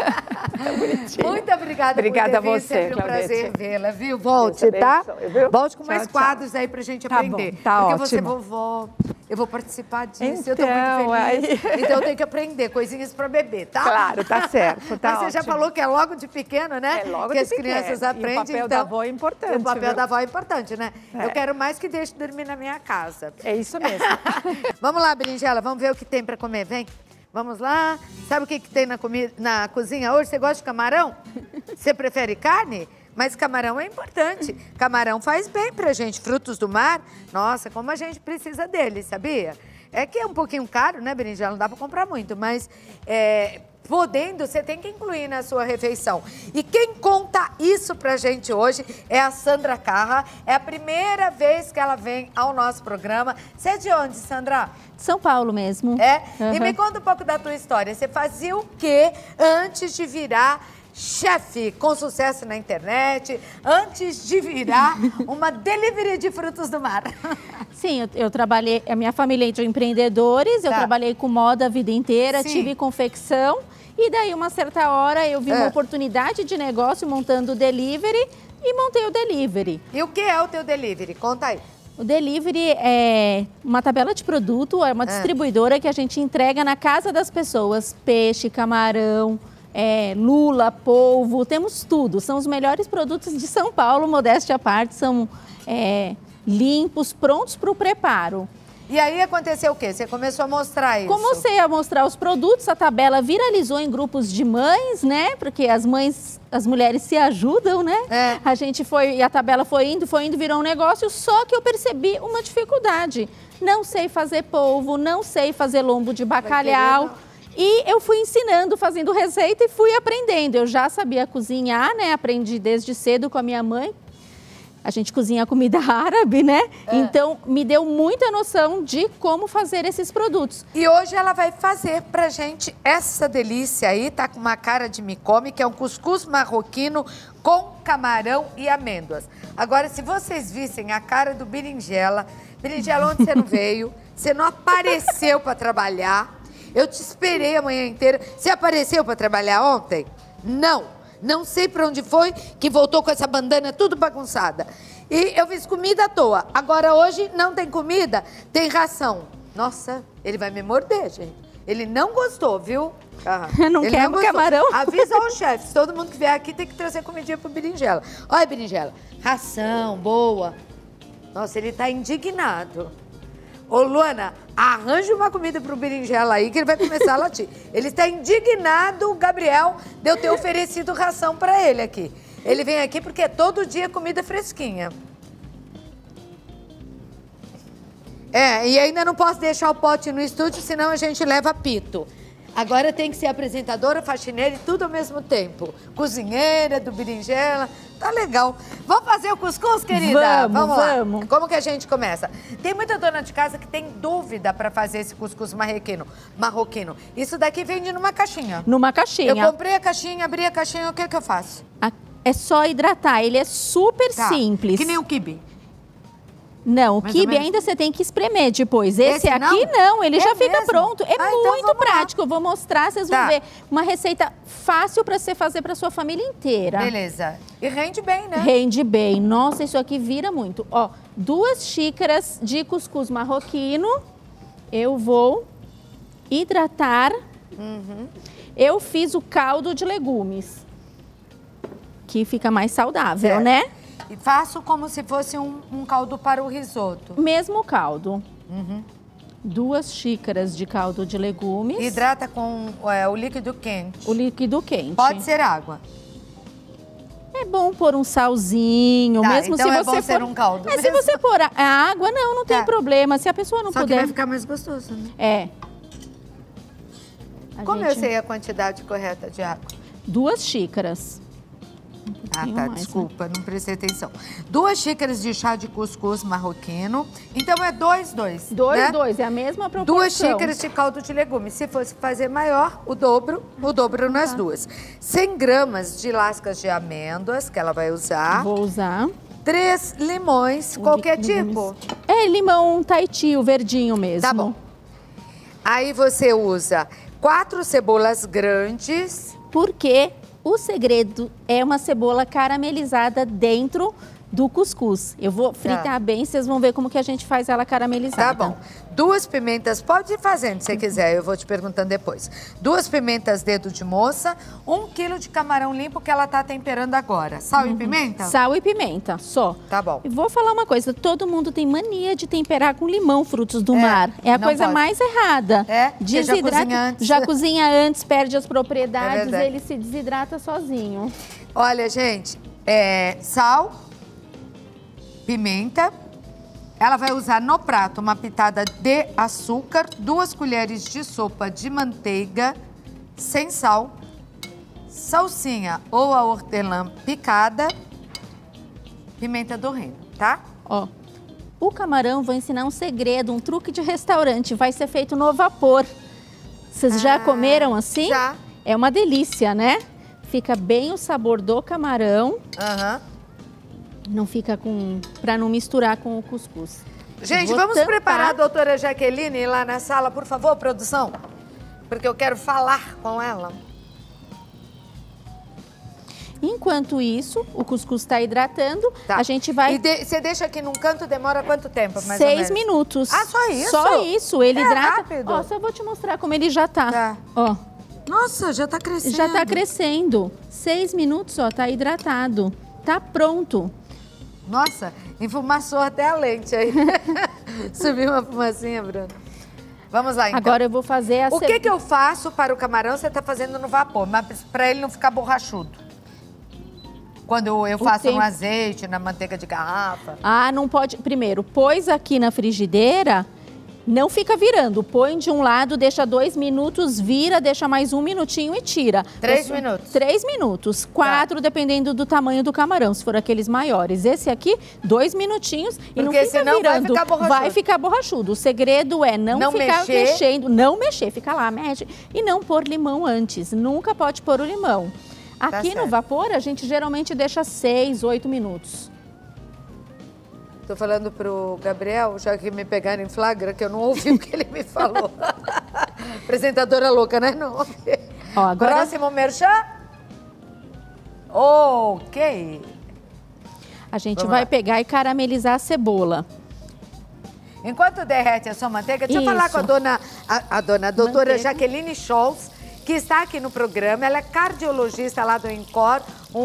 Muito obrigada Obrigada por ter a vindo, você, sempre um Claudete. prazer vê-la, viu? Volte, Deus tá? abençoe, viu? Volte com Tchau, mais tchau. quadros aí pra gente Tá aprender. bom, tá Porque você é ótimo. vovó, eu vou participar disso, eu Então, tô muito feliz. aí- Então eu tenho que aprender coisinhas pra beber, tá? Claro, tá certo, tá Mas você já ótimo. falou que é logo de pequeno, né? É logo que de as crianças pequeno. E o aprendem. papel então, da avó é importante, O papel viu? da avó é importante, né? É. Eu quero mais que deixe dormir na minha casa. É isso mesmo. Vamos lá, berinjela, vamos ver o que tem pra comer, vem. Vamos lá. Sabe o que, que tem na, comida, na cozinha hoje? Você gosta de camarão? Você prefere carne? Mas camarão é importante. Camarão faz bem pra gente. Frutos do mar, nossa, como a gente precisa dele, sabia? É que é um pouquinho caro, né, berinjela? Não dá pra comprar muito, mas é, podendo, você tem que incluir na sua refeição. E quem conta isso pra gente hoje é a Sandra Carra. É a primeira vez que ela vem ao nosso programa. Você é de onde, Sandra? São Paulo mesmo. É? Uhum. E me conta um pouco da tua história. Você fazia o quê antes de virar chefe com sucesso na internet, antes de virar uma delivery de frutos do mar? Sim, eu, eu trabalhei, a minha família é de empreendedores, eu Tá. trabalhei com moda a vida inteira, Sim. tive confecção e daí uma certa hora eu vi É. uma oportunidade de negócio montando o delivery e montei o delivery. E o que é o teu delivery? Conta aí. O delivery é uma tabela de produto, é uma distribuidora que a gente entrega na casa das pessoas, peixe, camarão, É, lula, polvo, temos tudo. São os melhores produtos de São Paulo, modéstia à parte, são é, limpos, prontos para o preparo. E aí aconteceu o quê? Você começou a mostrar isso? Comecei a mostrar os produtos, a tabela viralizou em grupos de mães, né? Porque as mães, as mulheres se ajudam, né? É. A gente foi, e a tabela foi indo, foi indo, virou um negócio, só que eu percebi uma dificuldade. Não sei fazer polvo, não sei fazer lombo de bacalhau. E eu fui ensinando, fazendo receita e fui aprendendo. Eu já sabia cozinhar, né? Aprendi desde cedo com a minha mãe. A gente cozinha comida árabe, né? É. Então, me deu muita noção de como fazer esses produtos. E hoje ela vai fazer pra gente essa delícia aí, tá com uma cara de me come, que é um cuscuz marroquino com camarão e amêndoas. Agora, se vocês vissem a cara do Berinjela, Berinjela, onde você não veio? Você não apareceu pra trabalhar. Eu te esperei a manhã inteira. Você apareceu para trabalhar ontem? Não. Não sei para onde foi que voltou com essa bandana tudo bagunçada. E eu fiz comida à toa. Agora hoje não tem comida, tem ração. Nossa, ele vai me morder, gente. Ele não gostou, viu? Ah, Não ele quer gostou. camarão? Avisa aos chefes. Todo mundo que vier aqui tem que trazer comidinha pro Berinjela. Olha, Berinjela. Ração, boa. Nossa, ele tá indignado. Ô, Luana, arranja uma comida pro Berinjela aí que ele vai começar a latir. Ele está indignado, o Gabriel, de eu ter oferecido ração para ele aqui. Ele vem aqui porque é todo dia comida fresquinha. É, e ainda não posso deixar o pote no estúdio, senão a gente leva pito. Agora tem que ser apresentadora, faxineira e tudo ao mesmo tempo. Cozinheira do Berinjela, tá legal. Vamos fazer o cuscuz, querida? Vamos, lá. vamos. Como que a gente começa? Tem muita dona de casa que tem dúvida para fazer esse cuscuz marroquino. marroquino. Isso daqui vende numa caixinha. Numa caixinha. Eu comprei a caixinha, abri a caixinha, o que que eu faço? A- É só hidratar, ele é super Tá. simples. Que nem o quibe. Não, o Mais ou quibe menos. ainda você tem que espremer depois. Esse, Esse aqui não? não, ele É já fica mesmo? pronto. É Ah, então muito vamos lá. prático. Eu vou mostrar, vocês Tá. vão ver. Uma receita fácil para você fazer para sua família inteira. Beleza. E rende bem, né? Rende bem. Nossa, isso aqui vira muito. Ó, duas xícaras de cuscuz marroquino. Eu vou hidratar. Uhum. Eu fiz o caldo de legumes, que fica mais saudável, Certo. né? E faço como se fosse um, um caldo para o risoto. Mesmo caldo. Uhum. Duas xícaras de caldo de legumes. Hidrata com é, o líquido quente. O líquido quente. Pode ser água. É bom pôr um salzinho, Tá, mesmo então se é você bom ser for... um caldo É, se mesmo. você pôr a, a água, não, não tem Tá. problema. Se a pessoa não Só que puder... vai ficar mais gostoso, né? É. A Como eu gente- sei a quantidade correta de água? Duas xícaras. Um Ah, pouquinho tá, mais, né? desculpa, não prestei atenção. Duas xícaras de chá de cuscuz marroquino. Então é dois, dois. Dois, né? dois, é a mesma proporção. Duas xícaras de caldo de legumes. Se fosse fazer maior, o dobro, o dobro nas duas. cem gramas de lascas de amêndoas, que ela vai usar. Vou usar. Três limões, O qualquer líquido tipo. legumes. É limão Tahiti, o verdinho mesmo. Tá bom. Aí você usa quatro cebolas grandes. Porque o segredo é uma cebola caramelizada dentro do cuscuz. Eu vou fritar bem, vocês vão ver como que a gente faz ela caramelizada. Tá bom. Duas pimentas, pode ir fazendo se quiser, eu vou te perguntando depois. Duas pimentas dedo de moça, um quilo de camarão limpo que ela tá temperando agora. Sal e pimenta? Sal e pimenta, só. Tá bom. E vou falar uma coisa, todo mundo tem mania de temperar com limão frutos do mar. É a não coisa pode. mais errada. É? Porque já cozinha antes. já cozinha antes, perde as propriedades, É verdade. ele se desidrata sozinho. Olha, gente, é, sal, pimenta, ela vai usar no prato uma pitada de açúcar, duas colheres de sopa de manteiga, sem sal, salsinha ou a hortelã picada, pimenta do reino, tá? Ó, o camarão, vou ensinar um segredo, um truque de restaurante, vai ser feito no vapor. Vocês ah, já comeram assim? Já. É uma delícia, né? Fica bem o sabor do camarão. Aham. Uhum. Não fica com... pra não misturar com o cuscuz. Gente, vou vamos tampar. preparar a doutora Jaqueline lá na sala, por favor, produção? Porque eu quero falar com ela. Enquanto isso, o cuscuz está hidratando, tá. a gente vai... E de, você deixa aqui num canto, demora quanto tempo, mais Seis ou menos? minutos. Ah, só isso? Só isso, ele é hidrata. rápido. Ó, só vou te mostrar como ele já tá. Tá. Ó. Nossa, já tá crescendo. Já tá crescendo. Seis minutos, ó, tá hidratado. Tá pronto. Nossa, enfumaçou até a lente aí. Subiu uma fumacinha, Bruno. Vamos lá, então. Agora eu vou fazer a... O que que eu faço para o camarão? Você tá fazendo no vapor, mas para ele não ficar borrachudo. Quando eu, eu faço tempo... no azeite, na manteiga de garrafa. Ah, não pode... Primeiro, pôs aqui na frigideira, não fica virando. Põe de um lado, deixa dois minutos, vira, deixa mais um minutinho e tira. Três Esse... minutos? Três minutos. Quatro, tá. Dependendo do tamanho do camarão, se for aqueles maiores. Esse aqui, dois minutinhos e porque não fica senão virando. vai ficar borrachudo. Vai ficar borrachudo. O segredo é não, não ficar mexer. mexendo, não mexer, fica lá, mexe. E não pôr limão antes. Nunca pode pôr o limão. Aqui tá no vapor, a gente geralmente deixa seis, oito minutos. Tô falando pro Gabriel, já que me pegaram em flagra, que eu não ouvi o que ele me falou. Apresentadora louca, né? Não ouvi. Ó, agora... Próximo merchan? Ok. A gente Vamos vai lá. pegar e caramelizar a cebola. Enquanto derrete a sua manteiga, deixa Isso. eu falar com a dona, a, a dona a doutora Manteiga. Jaqueline Scholz, que está aqui no programa. Ela é cardiologista lá do INCOR,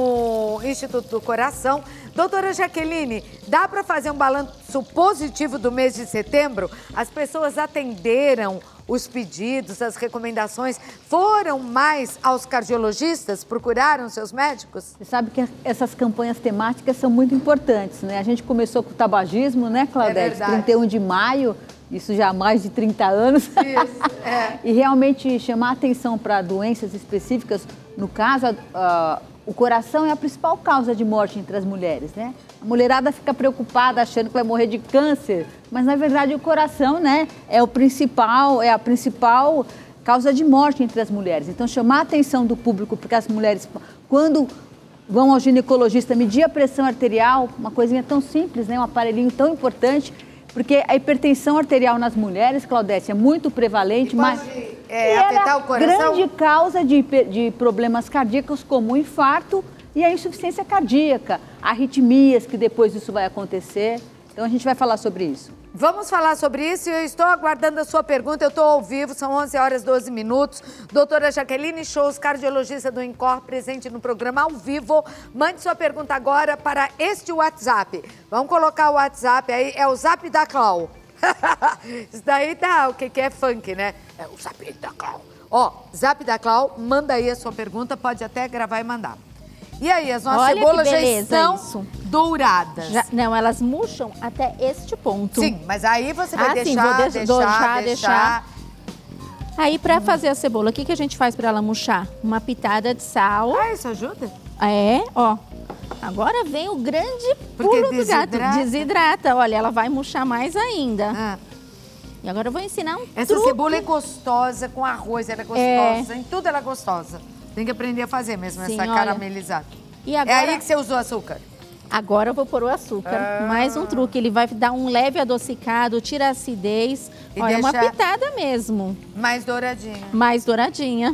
o Instituto do Coração. Doutora Jaqueline, dá para fazer um balanço positivo do mês de setembro? As pessoas atenderam os pedidos, as recomendações, foram mais aos cardiologistas, procuraram seus médicos? Você sabe que essas campanhas temáticas são muito importantes, né? A gente começou com o tabagismo, né, Claudete? verdade. trinta e um de maio, isso já há mais de trinta anos. Isso, é. E realmente chamar atenção para doenças específicas, no caso, uh, o coração é a principal causa de morte entre as mulheres, né? A mulherada fica preocupada achando que vai morrer de câncer, mas na verdade o coração, né, é o principal, é a principal causa de morte entre as mulheres. Então chamar a atenção do público, porque as mulheres, quando vão ao ginecologista medir a pressão arterial, uma coisinha tão simples, né, um aparelhinho tão importante, porque a hipertensão arterial nas mulheres, Claudete, é muito prevalente, pode, mas é, e afetar ela o coração? Grande causa de, de problemas cardíacos como o infarto e a insuficiência cardíaca, arritmias, que depois isso vai acontecer. Então a gente vai falar sobre isso. Vamos falar sobre isso e eu estou aguardando a sua pergunta. Eu estou ao vivo, são onze horas e doze minutos. Doutora Jaqueline Scholz, cardiologista do INCOR, presente no programa ao vivo. Mande sua pergunta agora para este WhatsApp. Vamos colocar o WhatsApp aí, é o Zap da Clau. Isso daí tá, o que que é funk, né? É o Zap da Clau. Ó, Zap da Clau, manda aí a sua pergunta, pode até gravar e mandar. E aí, as nossas Olha que cebolas já beleza estão isso. douradas. Já, não, elas murcham até este ponto. Sim, mas aí você vai ah, deixar, sim, vou de deixar, deixar, deixar, deixar. Aí, pra hum. fazer a cebola, o que, que a gente faz pra ela murchar? Uma pitada de sal. Ah, isso ajuda? É, ó. Agora vem o grande Porque pulo do gato. desidrata. Desidrata. Olha, ela vai murchar mais ainda. Ah. E agora eu vou ensinar um Essa truque. cebola é gostosa, com arroz ela é gostosa, é. Em tudo ela é gostosa. Tem que aprender a fazer mesmo, Sim, essa olha. caramelizada. E agora... É aí que você usou açúcar? Agora eu vou pôr o açúcar. Ah. Mais um truque, ele vai dar um leve adocicado, tira a acidez. E Olha, é uma deixa pitada mesmo. Mais douradinha. Mais douradinha.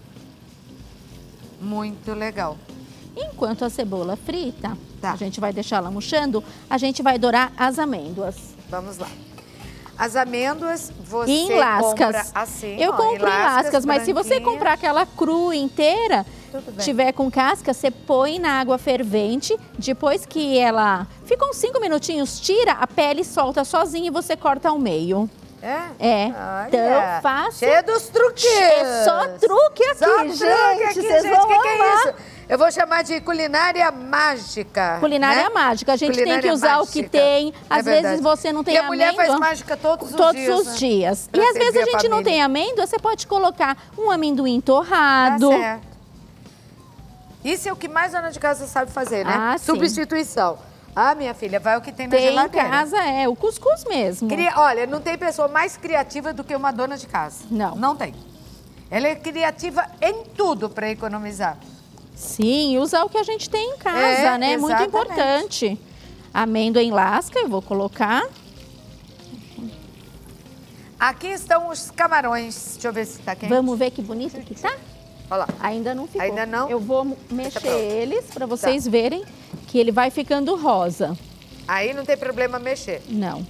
Muito legal. Enquanto a cebola frita, Tá. a gente vai deixar ela murchando, a gente vai dourar as amêndoas. Vamos lá. As amêndoas, você em lascas. compra assim, Eu ó, compro em lascas, mas se você branquinhas. comprar aquela crua inteira, Tudo bem. tiver com casca, você põe na água fervente. Depois que ela fica uns cinco minutinhos, tira, a pele solta sozinha e você corta ao meio. É? É. Olha, Então, faço. cheio dos truques. É só truque aqui, Só gente. truque aqui, Vocês gente. vão O que, que é amar. isso? Eu vou chamar de culinária mágica. Culinária né? mágica. A gente Culinária tem que usar mágica. o que tem. Às É vezes verdade. você não tem e a mulher amêndoa. faz mágica todos os todos dias. os né? dias. Pra E às vezes servir a gente não família. tem amêndoa, você pode colocar um amendoim torrado. Tá certo. Isso é o que mais dona de casa sabe fazer, né? Ah, sim. Substituição. Ah, minha filha, vai o que tem na Tem em geladeira. casa, é, o cuscuz mesmo. Cria- Olha, não tem pessoa mais criativa do que uma dona de casa. Não. Não tem. Ela é criativa em tudo para economizar. Sim, usar o que a gente tem em casa, É, né? Muito exatamente. importante. Amêndoa em lasca, eu vou colocar. Aqui estão os camarões. Deixa eu ver se tá quente. Vamos ver que bonito que tá? Olha lá. Ainda não ficou. Ainda não? Eu vou mexer pronto. eles para vocês verem que ele vai ficando rosa. Aí não tem problema mexer. Não.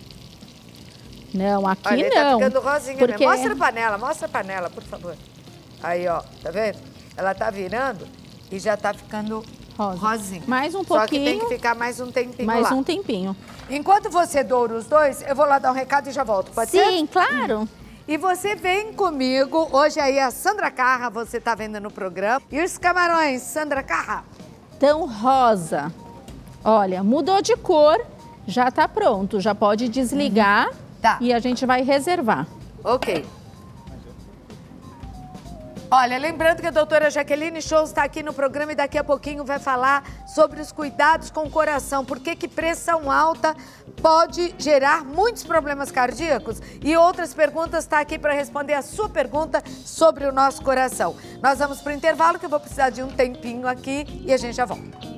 Não, aqui Olha, ele não. tá ficando rosinha porque... mesmo. Mostra a panela, mostra a panela, por favor. Aí, ó, tá vendo? Ela tá virando e já tá ficando Rosa. rosinha. Mais um Só que tem pouquinho. que ficar mais um tempinho Mais lá. um tempinho. Enquanto você doura os dois, eu vou lá dar um recado e já volto, pode ser? Sim, claro. E você vem comigo, hoje aí a Sandra Carra, você tá vendo no programa. E os camarões, Sandra Carra? Tão rosa. Olha, mudou de cor, já tá pronto. Já pode desligar Tá. e a gente vai reservar. Ok. Olha, lembrando que a doutora Jaqueline Shows está aqui no programa e daqui a pouquinho vai falar sobre os cuidados com o coração. Por que que pressão alta pode gerar muitos problemas cardíacos? E outras perguntas, está aqui para responder a sua pergunta sobre o nosso coração. Nós vamos para o intervalo, que eu vou precisar de um tempinho aqui e a gente já volta.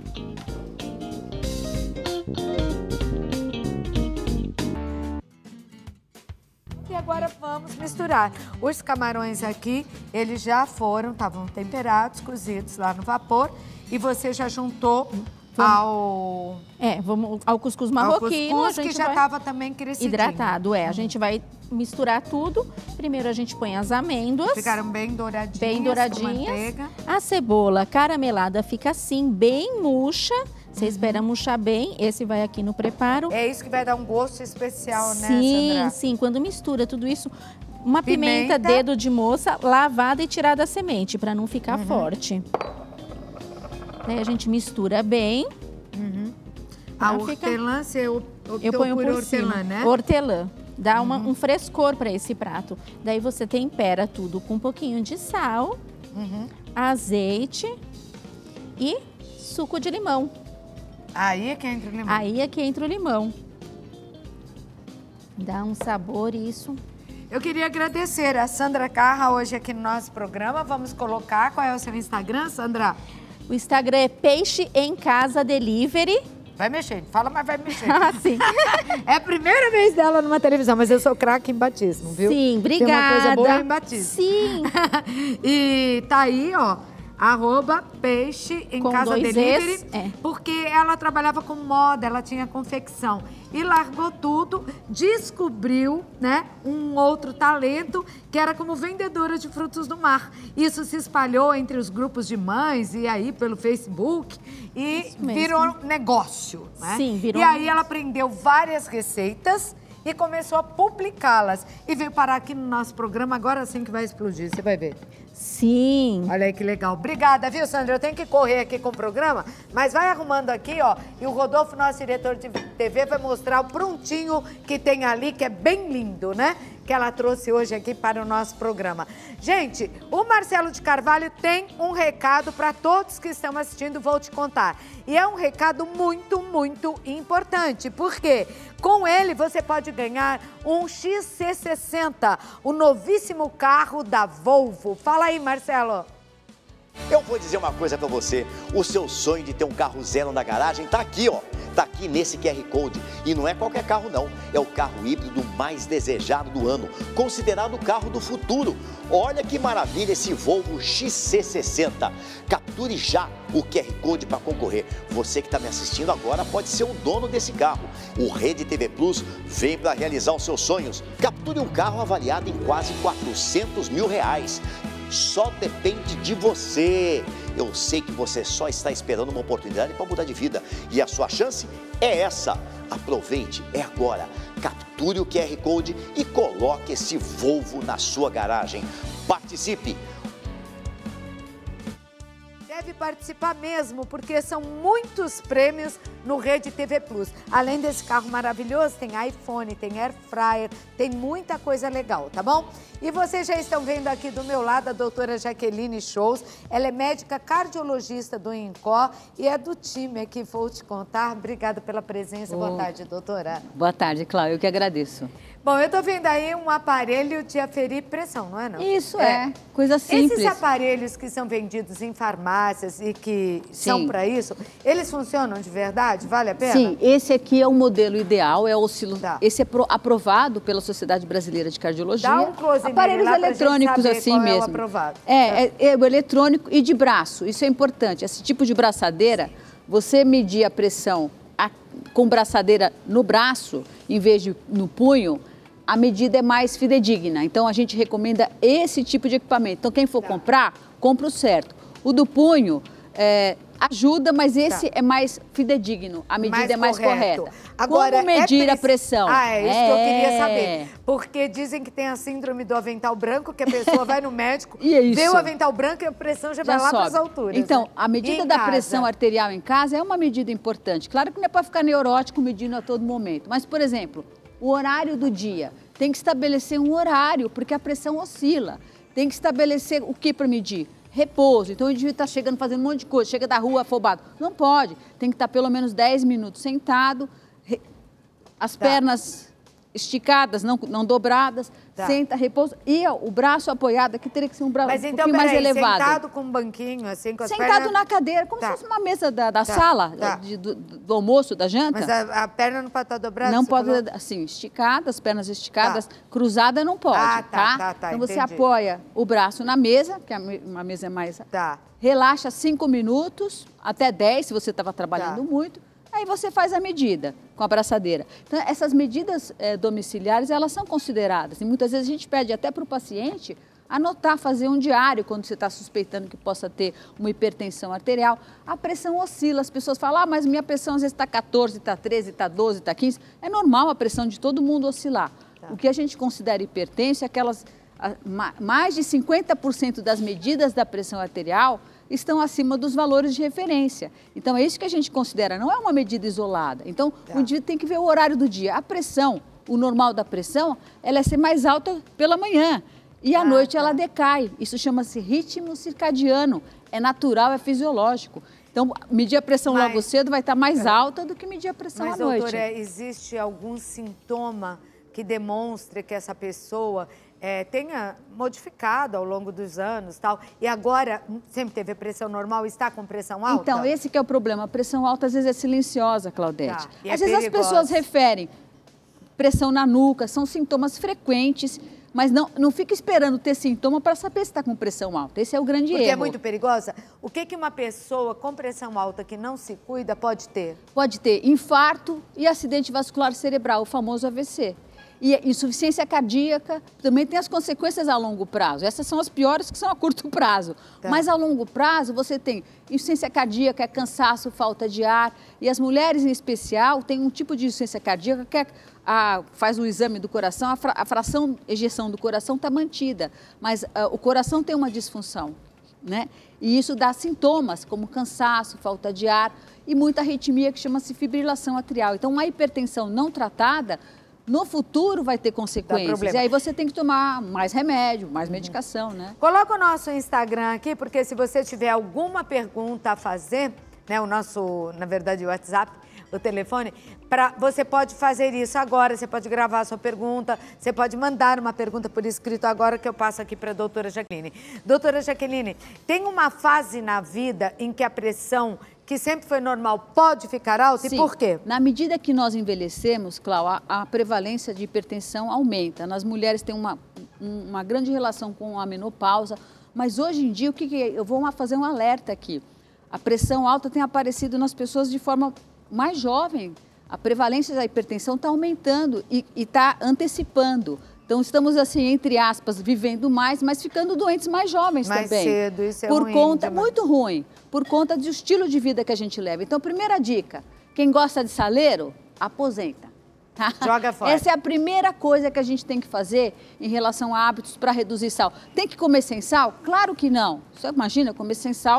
E agora vamos misturar. Os camarões aqui, eles já foram, estavam temperados, cozidos lá no vapor. E você já juntou ao, É, vamos ao cuscuz ao marroquino. cuscuz, a gente que já vai... estava também crescidinho. Hidratado, é. A gente vai misturar tudo. Primeiro a gente põe as amêndoas. Ficaram bem douradinhas, Bem com douradinhas. manteiga. A cebola caramelada fica assim, bem murcha. Você espera murchar bem. Esse vai aqui no preparo. É isso que vai dar um gosto especial, né, Sim, Sandra? sim. Quando mistura tudo isso, uma pimenta, Pimenta. dedo de moça, lavada e tirada a semente, para não ficar Uhum. forte. Daí a gente mistura bem. A Pra ficar- hortelã, você op- optou Eu ponho por por hortelã, cima. né? Hortelã. Dá uma- um frescor para esse prato. Daí você tempera tudo com um pouquinho de sal, Uhum. azeite e suco de limão. Aí é que entra o limão. Aí é que entra o limão. Dá um sabor isso. Eu queria agradecer a Sandra Carra hoje aqui no nosso programa. Vamos colocar, qual é o seu Instagram, Sandra? O Instagram é Peixe em Casa Delivery. Vai mexer, fala, mas vai mexer. Ah, sim. É a primeira vez dela numa televisão, mas eu sou craque em batismo, viu? Sim, obrigada. Tem uma coisa boa em batismo. Sim. E tá aí, ó, arroba Peixe em Com Casa dois Delivery, Es, é. porque ela trabalhava com moda, ela tinha confecção. E largou tudo, descobriu, né, um outro talento, que era como vendedora de frutos do mar. Isso se espalhou entre os grupos de mães e aí pelo Facebook e mesmo. virou negócio, né? Sim, virou E um aí ela aprendeu várias receitas e começou a publicá-las. E veio parar aqui no nosso programa, agora sim que vai explodir, você vai ver. Sim. Olha aí que legal. Obrigada, viu, Sandra? Eu tenho que correr aqui com o programa, mas vai arrumando aqui, ó. E o Rodolfo, nosso diretor de T V, vai mostrar o prontinho que tem ali, que é bem lindo, né? Que ela trouxe hoje aqui para o nosso programa. Gente, o Marcelo de Carvalho tem um recado para todos que estão assistindo, vou te contar. E é um recado muito, muito importante, porque com ele você pode ganhar um X C sessenta, o novíssimo carro da Volvo. Fala aí, Marcelo. Eu vou dizer uma coisa pra você, o seu sonho de ter um carro zero na garagem tá aqui, ó. Tá aqui nesse Q R Code. E não é qualquer carro não, é o carro híbrido mais desejado do ano, considerado o carro do futuro. Olha que maravilha esse Volvo X C sessenta. Capture já o Q R Code para concorrer. Você que está me assistindo agora pode ser o dono desse carro. O Rede T V Plus vem para realizar os seus sonhos. Capture um carro avaliado em quase quatrocentos mil reais. Só depende de você. Eu sei que você só está esperando uma oportunidade para mudar de vida. E a sua chance é essa. Aproveite, é agora. Capture o Q R Code e coloque esse Volvo na sua garagem. Participe! Deve participar mesmo, porque são muitos prêmios no Rede T V Plus. Além desse carro maravilhoso, tem iPhone, tem Air Fryer, tem muita coisa legal, tá bom? E vocês já estão vendo aqui do meu lado a doutora Jaqueline Shows. Ela é médica cardiologista do INCO e é do time aqui, vou te contar. Obrigada pela presença. Oh. Boa tarde, doutora. Boa tarde, Cláudia. Eu que agradeço. Bom, eu tô vendo aí um aparelho de aferir pressão, não é não? Isso, é. é. Coisa simples. Esses aparelhos que são vendidos em farmácias e que Sim. são para isso, eles funcionam de verdade? Vale a pena? Sim, esse aqui é o modelo ideal, é o oscilo... Tá. Esse é pro... aprovado pela Sociedade Brasileira de Cardiologia. Dá um close Aparelhos lá eletrônicos assim qual mesmo. É, o aprovado. É, tá. é, é o eletrônico e de braço, isso é importante. Esse tipo de braçadeira, você medir a pressão a... com braçadeira no braço, em vez de no punho, a medida é mais fidedigna. Então, a gente recomenda esse tipo de equipamento. Então, quem for tá. comprar, compra o certo. O do punho é, ajuda, mas esse tá. é mais fidedigno. A medida mais é mais correto. correta. Agora, como medir é a pressão? Ah, é isso é... que eu queria saber. Porque dizem que tem a síndrome do avental branco, que a pessoa vai no médico, e vê o avental branco e a pressão já, já vai lá para as alturas. Então, né? a medida da casa? pressão arterial em casa é uma medida importante. Claro que não é para ficar neurótico medindo a todo momento. Mas, por exemplo, o horário do dia. Tem que estabelecer um horário, porque a pressão oscila. Tem que estabelecer o que para medir? Repouso. Então, o indivíduo está chegando, fazendo um monte de coisa, chega da rua afobado. Não pode. Tem que estar pelo menos dez minutos sentado, as tá. pernas esticadas, não, não dobradas, tá. senta, repousa. E ó, o braço apoiado aqui teria que ser um braço Mas um então, pouquinho mais aí, elevado. Sentado com um banquinho, assim, com as Sentado pernas... na cadeira, como tá. se fosse uma mesa da, da tá. sala, tá. De, do, do almoço, da janta. Mas a, a perna não pode estar dobrada? Não pode, falou? assim, esticada, as pernas esticadas, tá. cruzada não pode, ah, tá? tá? tá, tá então entendi. você apoia o braço na mesa, que uma mesa é mais... Tá. Relaxa cinco minutos, até dez, se você estava trabalhando tá. muito. Aí você faz a medida com a braçadeira. Então, essas medidas é, domiciliares, elas são consideradas. E muitas vezes a gente pede até para o paciente anotar, fazer um diário quando você está suspeitando que possa ter uma hipertensão arterial. A pressão oscila, as pessoas falam, ah, mas minha pressão às vezes está quatorze, está treze, está doze, está quinze. É normal a pressão de todo mundo oscilar. Tá. O que a gente considera hipertenso é aquelas, mais de cinquenta por cento das medidas da pressão arterial estão acima dos valores de referência. Então, é isso que a gente considera, não é uma medida isolada. Então, tá. o indivíduo tem que ver o horário do dia. A pressão, o normal da pressão, ela é ser mais alta pela manhã. E à ah, noite tá. ela decai. Isso chama-se ritmo circadiano. É natural, é fisiológico. Então, medir a pressão mas, logo cedo vai estar mais alta do que medir a pressão mas, à noite. Mas, doutora, existe algum sintoma que demonstre que essa pessoa... É, tenha modificado ao longo dos anos tal, e agora sempre teve pressão normal, está com pressão alta? Então, esse que é o problema. A pressão alta às vezes é silenciosa, Claudete. Tá. E às é vezes perigosa. As pessoas referem pressão na nuca, são sintomas frequentes, mas não, não fica esperando ter sintoma para saber se está com pressão alta. Esse é o grande Porque erro. é muito perigosa? O que, que uma pessoa com pressão alta que não se cuida pode ter? Pode ter infarto e acidente vascular cerebral, o famoso A V C. E insuficiência cardíaca também tem as consequências a longo prazo. Essas são as piores que são a curto prazo. Tá. Mas a longo prazo você tem insuficiência cardíaca, cansaço, falta de ar. E as mulheres em especial têm um tipo de insuficiência cardíaca que é, a, faz o exame do coração, a, fra, a fração de ejeção do coração está mantida. Mas a, o coração tem uma disfunção, né? E isso dá sintomas como cansaço, falta de ar e muita arritmia que chama-se fibrilação atrial. Então, uma hipertensão não tratada no futuro vai ter consequências. E aí você tem que tomar mais remédio, mais medicação, né? Coloca o nosso Instagram aqui, porque se você tiver alguma pergunta a fazer, né, o nosso, na verdade, o WhatsApp, o telefone, pra, você pode fazer isso agora, você pode gravar a sua pergunta, você pode mandar uma pergunta por escrito agora que eu passo aqui para a doutora Jaqueline. Doutora Jaqueline, tem uma fase na vida em que a pressão que sempre foi normal, pode ficar alta? Sim. E por quê? Na medida que nós envelhecemos, Clau, a, a prevalência de hipertensão aumenta. Nas mulheres tem uma, uma grande relação com a menopausa, mas hoje em dia, o que, que eu vou fazer um alerta aqui. A pressão alta tem aparecido nas pessoas de forma mais jovem. A prevalência da hipertensão está aumentando e está antecipando. Então, estamos, assim, entre aspas, vivendo mais, mas ficando doentes mais jovens mais também. Mais cedo, isso é por ruim. Conta, muito ruim, por conta do estilo de vida que a gente leva. Então, primeira dica, quem gosta de saleiro, aposenta. Tá? Joga fora. Essa é a primeira coisa que a gente tem que fazer em relação a hábitos para reduzir sal. Tem que comer sem sal? Claro que não. Você imagina, comer sem sal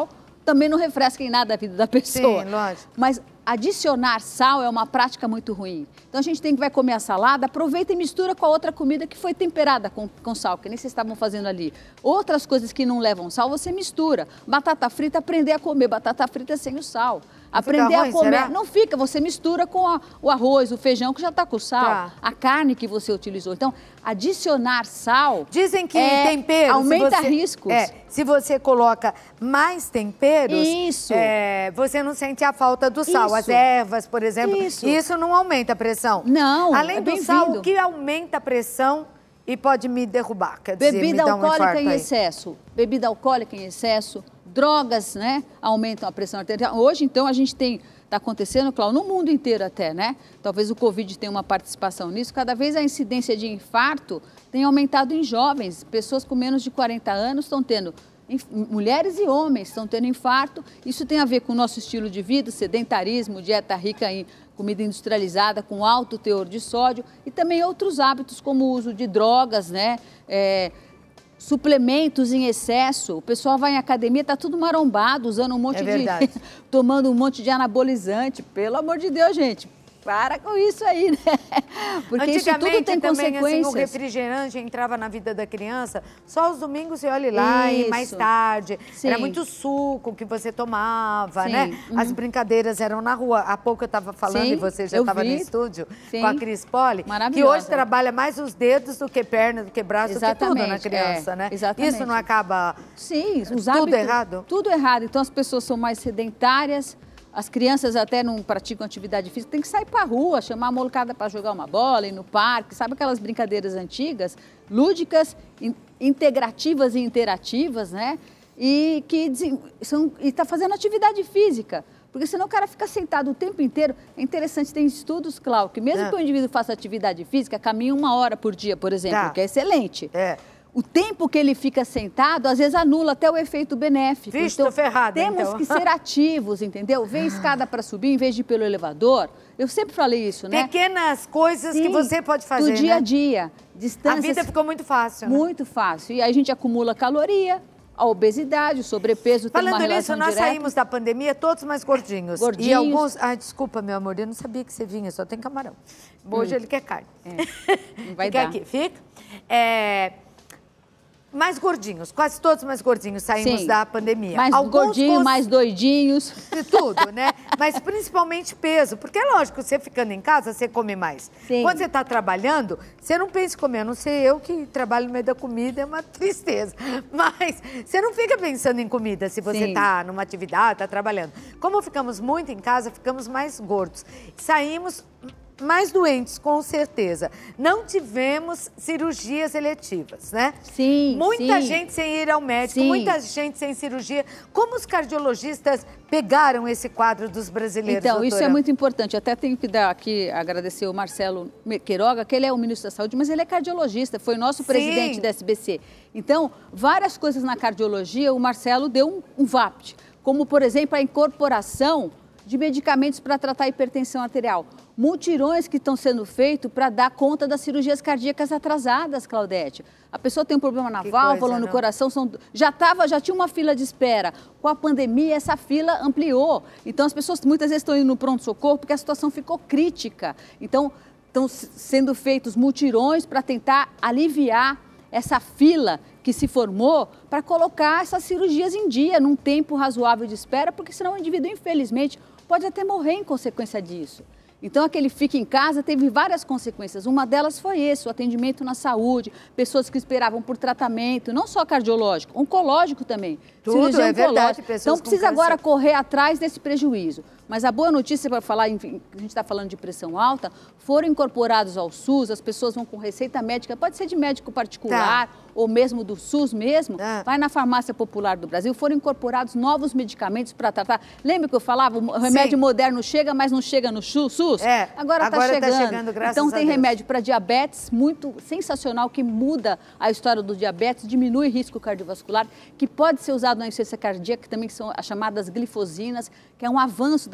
também não refresca em nada a vida da pessoa. Sim, lógico. Mas adicionar sal é uma prática muito ruim. Então a gente tem que vai comer a salada, aproveita e mistura com a outra comida que foi temperada com, com sal, que nem vocês estavam fazendo ali. Outras coisas que não levam sal, você mistura. Batata frita, aprender a comer batata frita sem o sal. Não aprender ruim, a comer. será? Não fica, você mistura com a, o arroz, o feijão que já está com sal, Tá. a carne que você utilizou. Então, adicionar sal. Dizem que é, tempero... aumenta se você, riscos. É, se você coloca mais temperos, Isso. é, você não sente a falta do sal. Isso. As ervas, por exemplo, Isso. isso não aumenta a pressão. Não, Além é do sal, bem-vindo. o que aumenta a pressão e pode me derrubar? Quer dizer, me Bebida dar um alcoólica infarto em aí. excesso. Bebida alcoólica em excesso. Drogas, né? Aumentam a pressão arterial. Hoje, então, a gente tem... Está acontecendo, Cláudio, no mundo inteiro até, né? Talvez o Covid tenha uma participação nisso. Cada vez a incidência de infarto tem aumentado em jovens. Pessoas com menos de quarenta anos estão tendo, mulheres e homens estão tendo infarto. Isso tem a ver com o nosso estilo de vida, sedentarismo, dieta rica em comida industrializada com alto teor de sódio e também outros hábitos como o uso de drogas, né? É, suplementos em excesso, o pessoal vai em academia, está tudo marombado, usando um monte É de... verdade. tomando um monte de anabolizante. Pelo amor de Deus, gente, para com isso aí, né? Porque isso tudo tem também, consequências. assim, o refrigerante entrava na vida da criança só aos domingos, você olha lá e mais Isso. tarde. Sim. Era muito suco que você tomava, Sim. né? Uhum. As brincadeiras eram na rua. Há pouco eu estava falando Sim, e você já eu estava no vi. estúdio Sim. com a Cris Poli, que Maravilhosa. hoje trabalha mais os dedos do que perna, do que braço, do que tudo na Exatamente, criança, é, né? exatamente. Isso não acaba... Sim, os Tudo hábitos, errado? Tudo errado. Então as pessoas são mais sedentárias, as crianças até não praticam atividade física, tem que sair para a rua, chamar a molecada para jogar uma bola, ir no parque, sabe aquelas brincadeiras antigas, lúdicas, in, integrativas e interativas, né? E que está fazendo atividade física. Porque senão o cara fica sentado o tempo inteiro. É interessante, tem estudos, Cláudio, que mesmo É. que o indivíduo faça atividade física, caminhe uma hora por dia, por exemplo, Tá. que é excelente. É. O tempo que ele fica sentado, às vezes anula até o efeito benéfico. Vixe, tô ferrada, temos então. que ser ativos, entendeu? Vem escada para subir em vez de ir pelo elevador. Eu sempre falei isso, né? Pequenas coisas que Sim, você pode fazer, do dia né? a dia. A Distâncias vida ficou muito fácil, né? muito fácil. E aí a gente acumula caloria, a obesidade, o sobrepeso tem uma Falando relação nisso, nós direta. saímos da pandemia todos mais gordinhos. Gordinhos. E alguns... Ai, desculpa, meu amor, eu não sabia que você vinha, só tem camarão. Hoje Hum. ele quer carne. É. Não vai fica dar. aqui, fica. É... Mais gordinhos, quase todos mais gordinhos saímos Sim. da pandemia. Mais Alguns gordinhos, cons- mais doidinhos. de tudo, né? Mas principalmente peso, porque é lógico, você ficando em casa, você come mais. Sim. Quando você está trabalhando, você não pensa em comer, a não sei eu que trabalho no meio da comida, é uma tristeza. Mas você não fica pensando em comida se você Sim. está numa atividade, está trabalhando. Como ficamos muito em casa, ficamos mais gordos. Saímos mais doentes, com certeza. Não tivemos cirurgias eletivas, né? Sim, Muita sim. gente sem ir ao médico, Sim. muita gente sem cirurgia. Como os cardiologistas pegaram esse quadro dos brasileiros, Então, isso doutora? é muito importante. Até tenho que dar aqui, agradecer o Marcelo Queiroga, que ele é o ministro da Saúde, mas ele é cardiologista, foi nosso Sim. presidente da S B C. Então, várias coisas na cardiologia, o Marcelo deu um, um V A P T, como, por exemplo, a incorporação de medicamentos para tratar a hipertensão arterial. Multirões que estão sendo feitos para dar conta das cirurgias cardíacas atrasadas, Claudete. A pessoa tem um problema na Que válvula, coisa, no não? coração, são, já, tava, já tinha uma fila de espera. Com a pandemia, essa fila ampliou. Então, as pessoas muitas vezes estão indo no pronto-socorro porque a situação ficou crítica. Então, estão sendo feitos multirões para tentar aliviar essa fila que se formou para colocar essas cirurgias em dia, num tempo razoável de espera, porque senão o indivíduo, infelizmente, pode até morrer em consequência disso. Então, aquele fica em casa teve várias consequências. Uma delas foi esse, o atendimento na saúde, pessoas que esperavam por tratamento, não só cardiológico, oncológico também. Tudo, cirurgia é verdade, oncológica. pessoas Então, com precisa câncer. agora correr atrás desse prejuízo. Mas a boa notícia para falar, enfim, a gente está falando de pressão alta, foram incorporados ao SUS, as pessoas vão com receita médica, pode ser de médico particular, Tá. ou mesmo do SUS mesmo, Ah. vai na farmácia popular do Brasil, foram incorporados novos medicamentos para tratar. Lembra que eu falava, o remédio Sim. moderno chega, mas não chega no chu- SUS? É, agora está agora tá chegando. chegando, graças então a tem Deus. remédio para diabetes, muito sensacional, que muda a história do diabetes, diminui o risco cardiovascular, que pode ser usado na insuficiência cardíaca, que também são as chamadas glifosinas, que é um avanço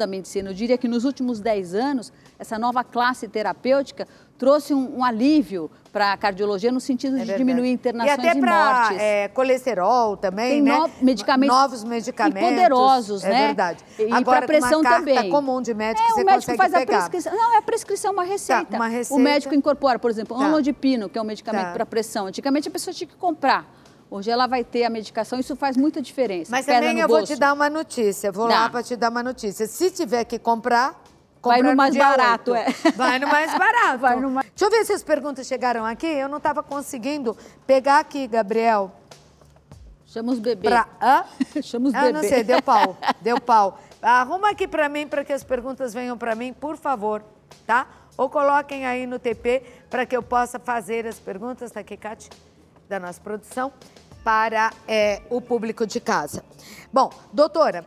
da medicina. Eu diria que nos últimos dez anos, essa nova classe terapêutica trouxe um, um alívio para a cardiologia no sentido de é diminuir internações e, até e mortes. É, colesterol também, Tem né? No, medicamentos novos medicamentos. E poderosos, é né? É verdade. E para pressão uma carta também. comum de médico, é, você o médico faz pegar. a prescrição. Não, é a prescrição, uma receita. Tá, uma receita. O médico incorpora, por exemplo, tá. amlodipino, que é um medicamento tá. para pressão. Antigamente a pessoa tinha que comprar. Hoje ela vai ter a medicação, isso faz muita diferença. Mas Pedra também no eu bolso. vou te dar uma notícia, vou Dá. lá para te dar uma notícia. Se tiver que comprar, vai no mais barato, é. Vai no mais barato. Vai no mais... Deixa eu ver se as perguntas chegaram aqui. Eu não estava conseguindo pegar aqui, Gabriel. Chama os bebês. Pra... Hã? Chama os ah, bebês. não sei, deu pau, deu pau. Arruma aqui para mim, para que as perguntas venham para mim, por favor, tá? Ou coloquem aí no T P para que eu possa fazer as perguntas, tá aqui, Cátia, da nossa produção, para é, o público de casa. Bom, doutora,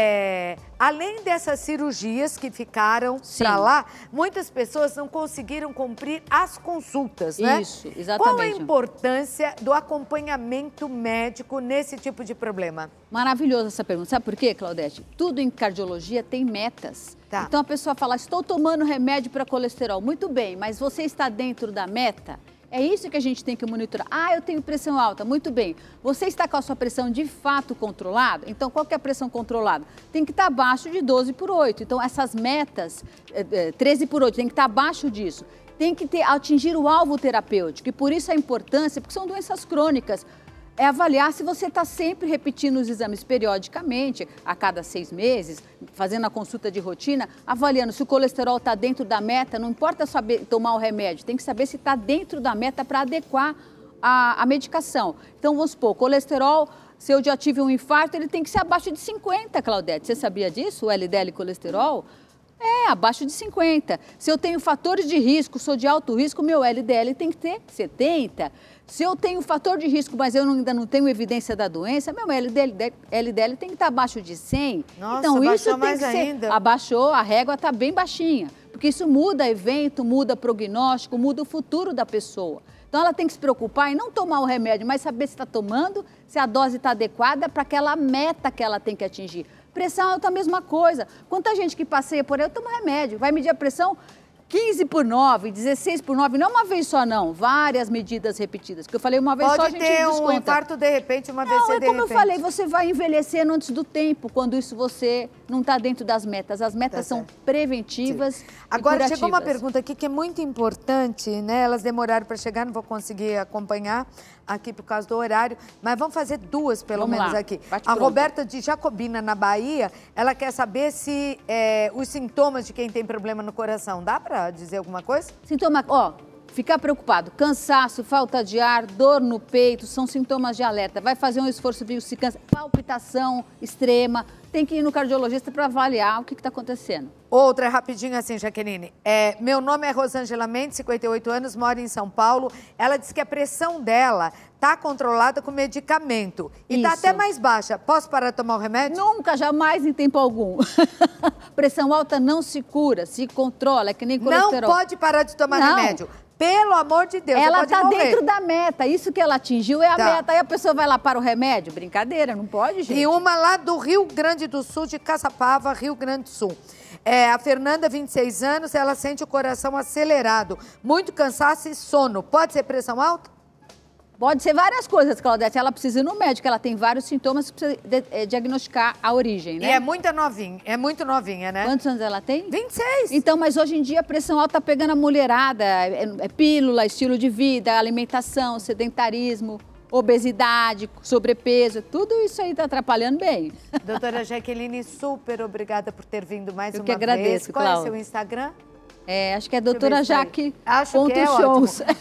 é, além dessas cirurgias que ficaram para lá, muitas pessoas não conseguiram cumprir as consultas, né? Isso, exatamente. Qual a importância do acompanhamento médico nesse tipo de problema? Maravilhosa essa pergunta. Sabe por quê, Claudete? Tudo em cardiologia tem metas. Tá. Então a pessoa fala, estou tomando remédio para colesterol. Muito bem, mas você está dentro da meta? É isso que a gente tem que monitorar. Ah, eu tenho pressão alta. Muito bem. Você está com a sua pressão de fato controlada? Então, qual que é a pressão controlada? Tem que estar abaixo de doze por oito. Então, essas metas, é, é, treze por oito, tem que estar abaixo disso. Tem que ter, atingir o alvo terapêutico. E por isso a importância, porque são doenças crônicas. É avaliar se você está sempre repetindo os exames periodicamente, a cada seis meses, fazendo a consulta de rotina, avaliando se o colesterol está dentro da meta, não importa saber tomar o remédio, tem que saber se está dentro da meta para adequar a, a medicação. Então, vamos supor, colesterol, se eu já tive um infarto, ele tem que ser abaixo de cinquenta, Claudete. Você sabia disso, o L D L colesterol? É, abaixo de cinquenta. Se eu tenho fatores de risco, sou de alto risco, meu L D L tem que ter setenta. Se eu tenho fator de risco, mas eu ainda não tenho evidência da doença, meu L D L, L D L tem que estar abaixo de cem. Nossa, então, isso tem mais que ser... ainda. Abaixou, a régua está bem baixinha. Porque isso muda evento, muda prognóstico, muda o futuro da pessoa. Então, ela tem que se preocupar em não tomar o remédio, mas saber se está tomando, se a dose está adequada para aquela meta que ela tem que atingir. Pressão alta, a mesma coisa. Quanta gente que passeia por aí, toma remédio, vai medir a pressão quinze por nove, dezesseis por nove, não uma vez só não, várias medidas repetidas. Que eu falei uma vez Pode só, a gente ter desconta. um infarto de repente, uma vez Não, é de como repente. eu falei, você vai envelhecendo antes do tempo, quando isso você não está dentro das metas. As metas Tá são certo. preventivas Sim. e Agora, curativas. chegou uma pergunta aqui que é muito importante, né? Elas demoraram para chegar, não vou conseguir acompanhar aqui por causa do horário, mas vamos fazer duas, pelo Vamos menos, lá. aqui. Bate A pronto. Roberta de Jacobina, na Bahia, ela quer saber se é, os sintomas de quem tem problema no coração, dá para dizer alguma coisa? Sintoma, ó, ficar preocupado, cansaço, falta de ar, dor no peito, são sintomas de alerta. Vai fazer um esforço, viu, se cansa, palpitação extrema, tem que ir no cardiologista para avaliar o que está acontecendo. Outra, rapidinho assim, Jaqueline. É, meu nome é Rosângela Mendes, cinquenta e oito anos, moro em São Paulo. Ela disse que a pressão dela está controlada com medicamento e está Isso. até mais baixa. Posso parar de tomar o remédio? Nunca, jamais, em tempo algum. Pressão alta não se cura, se controla, é que nem Não colesterol. pode parar de tomar Não. remédio. Pelo amor de Deus, Ela você pode está morrer. dentro da meta, isso que ela atingiu é a Tá. meta. Aí a pessoa vai lá para o remédio, brincadeira, não pode, gente. E uma lá do Rio Grande do Sul, de Caçapava, Rio Grande do Sul. É, a Fernanda, vinte e seis anos, ela sente o coração acelerado, muito cansaço e sono. Pode ser pressão alta? Pode ser várias coisas, Claudete. Ela precisa ir no médico, ela tem vários sintomas, precisa de, é, diagnosticar a origem, né? E é muito novinha, é muito novinha, né? Quantos anos ela tem? vinte e seis. Então, mas hoje em dia a pressão alta tá pegando a mulherada, é, é pílula, estilo de vida, alimentação, sedentarismo, obesidade, sobrepeso, tudo isso aí tá atrapalhando bem. Doutora Jaqueline, super obrigada por ter vindo mais Eu uma que agradeço, vez. Qual Cláudia. é o seu Instagram? É, acho que é Deixa eu ver doutora se tá aí. Jaque. Acho ponto que é shows. ótimo.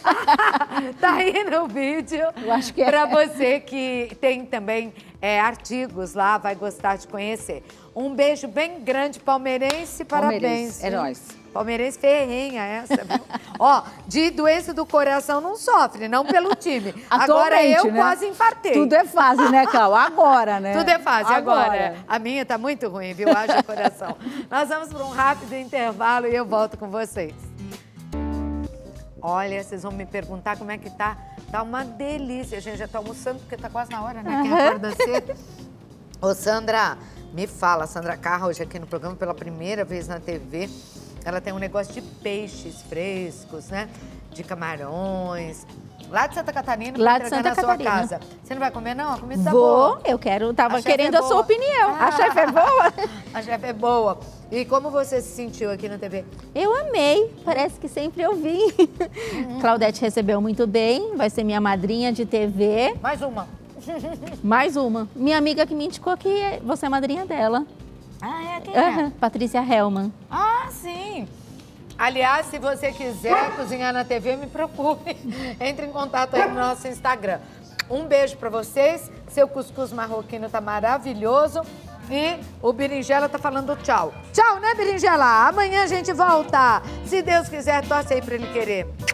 Tá aí no vídeo. Eu acho que é. Para você que tem também é, artigos lá, vai gostar de conhecer. Um beijo bem grande, palmeirense, parabéns. Palmeirense, é viu? nóis. Palmeirense ferrenha essa, viu? Ó, de doença do coração não sofre, não pelo time. Agora Atualmente, eu né? quase infartei. Tudo é fácil, né, Clau? Agora, né? Tudo é fácil agora. Agora. A minha tá muito ruim, viu? Haja coração. Nós vamos para um rápido intervalo e eu volto com vocês. Olha, vocês vão me perguntar como é que tá. Tá uma delícia. A gente já tá almoçando porque tá quase na hora, né? Quem acorda cedo. Ô, Sandra, Me fala, a Sandra Carra, hoje aqui no programa, pela primeira vez na T V, ela tem um negócio de peixes frescos, né? De camarões. Lá de Santa Catarina, Lá pra de entregar Santa na sua Catarina. casa. Você não vai comer, não? A comida tá Vou, boa. eu quero, tava A chefe querendo é a sua boa. opinião. Ah. A chefe é boa? A chefe é boa. E como você se sentiu aqui na T V? Eu amei, parece que sempre eu vim. Uhum. Claudete recebeu muito bem, vai ser minha madrinha de T V. Mais uma. Mais uma. Minha amiga que me indicou que você é madrinha dela. Ah, é? Quem Uhum. é? Patrícia Hellman. Ah, sim. Aliás, se você quiser cozinhar na T V, me procure. Entre em contato aí no nosso Instagram. Um beijo pra vocês. Seu cuscuz marroquino tá maravilhoso. E o Berinjela tá falando tchau. Tchau, né, Berinjela? Amanhã a gente volta. Se Deus quiser, torce aí pra ele querer.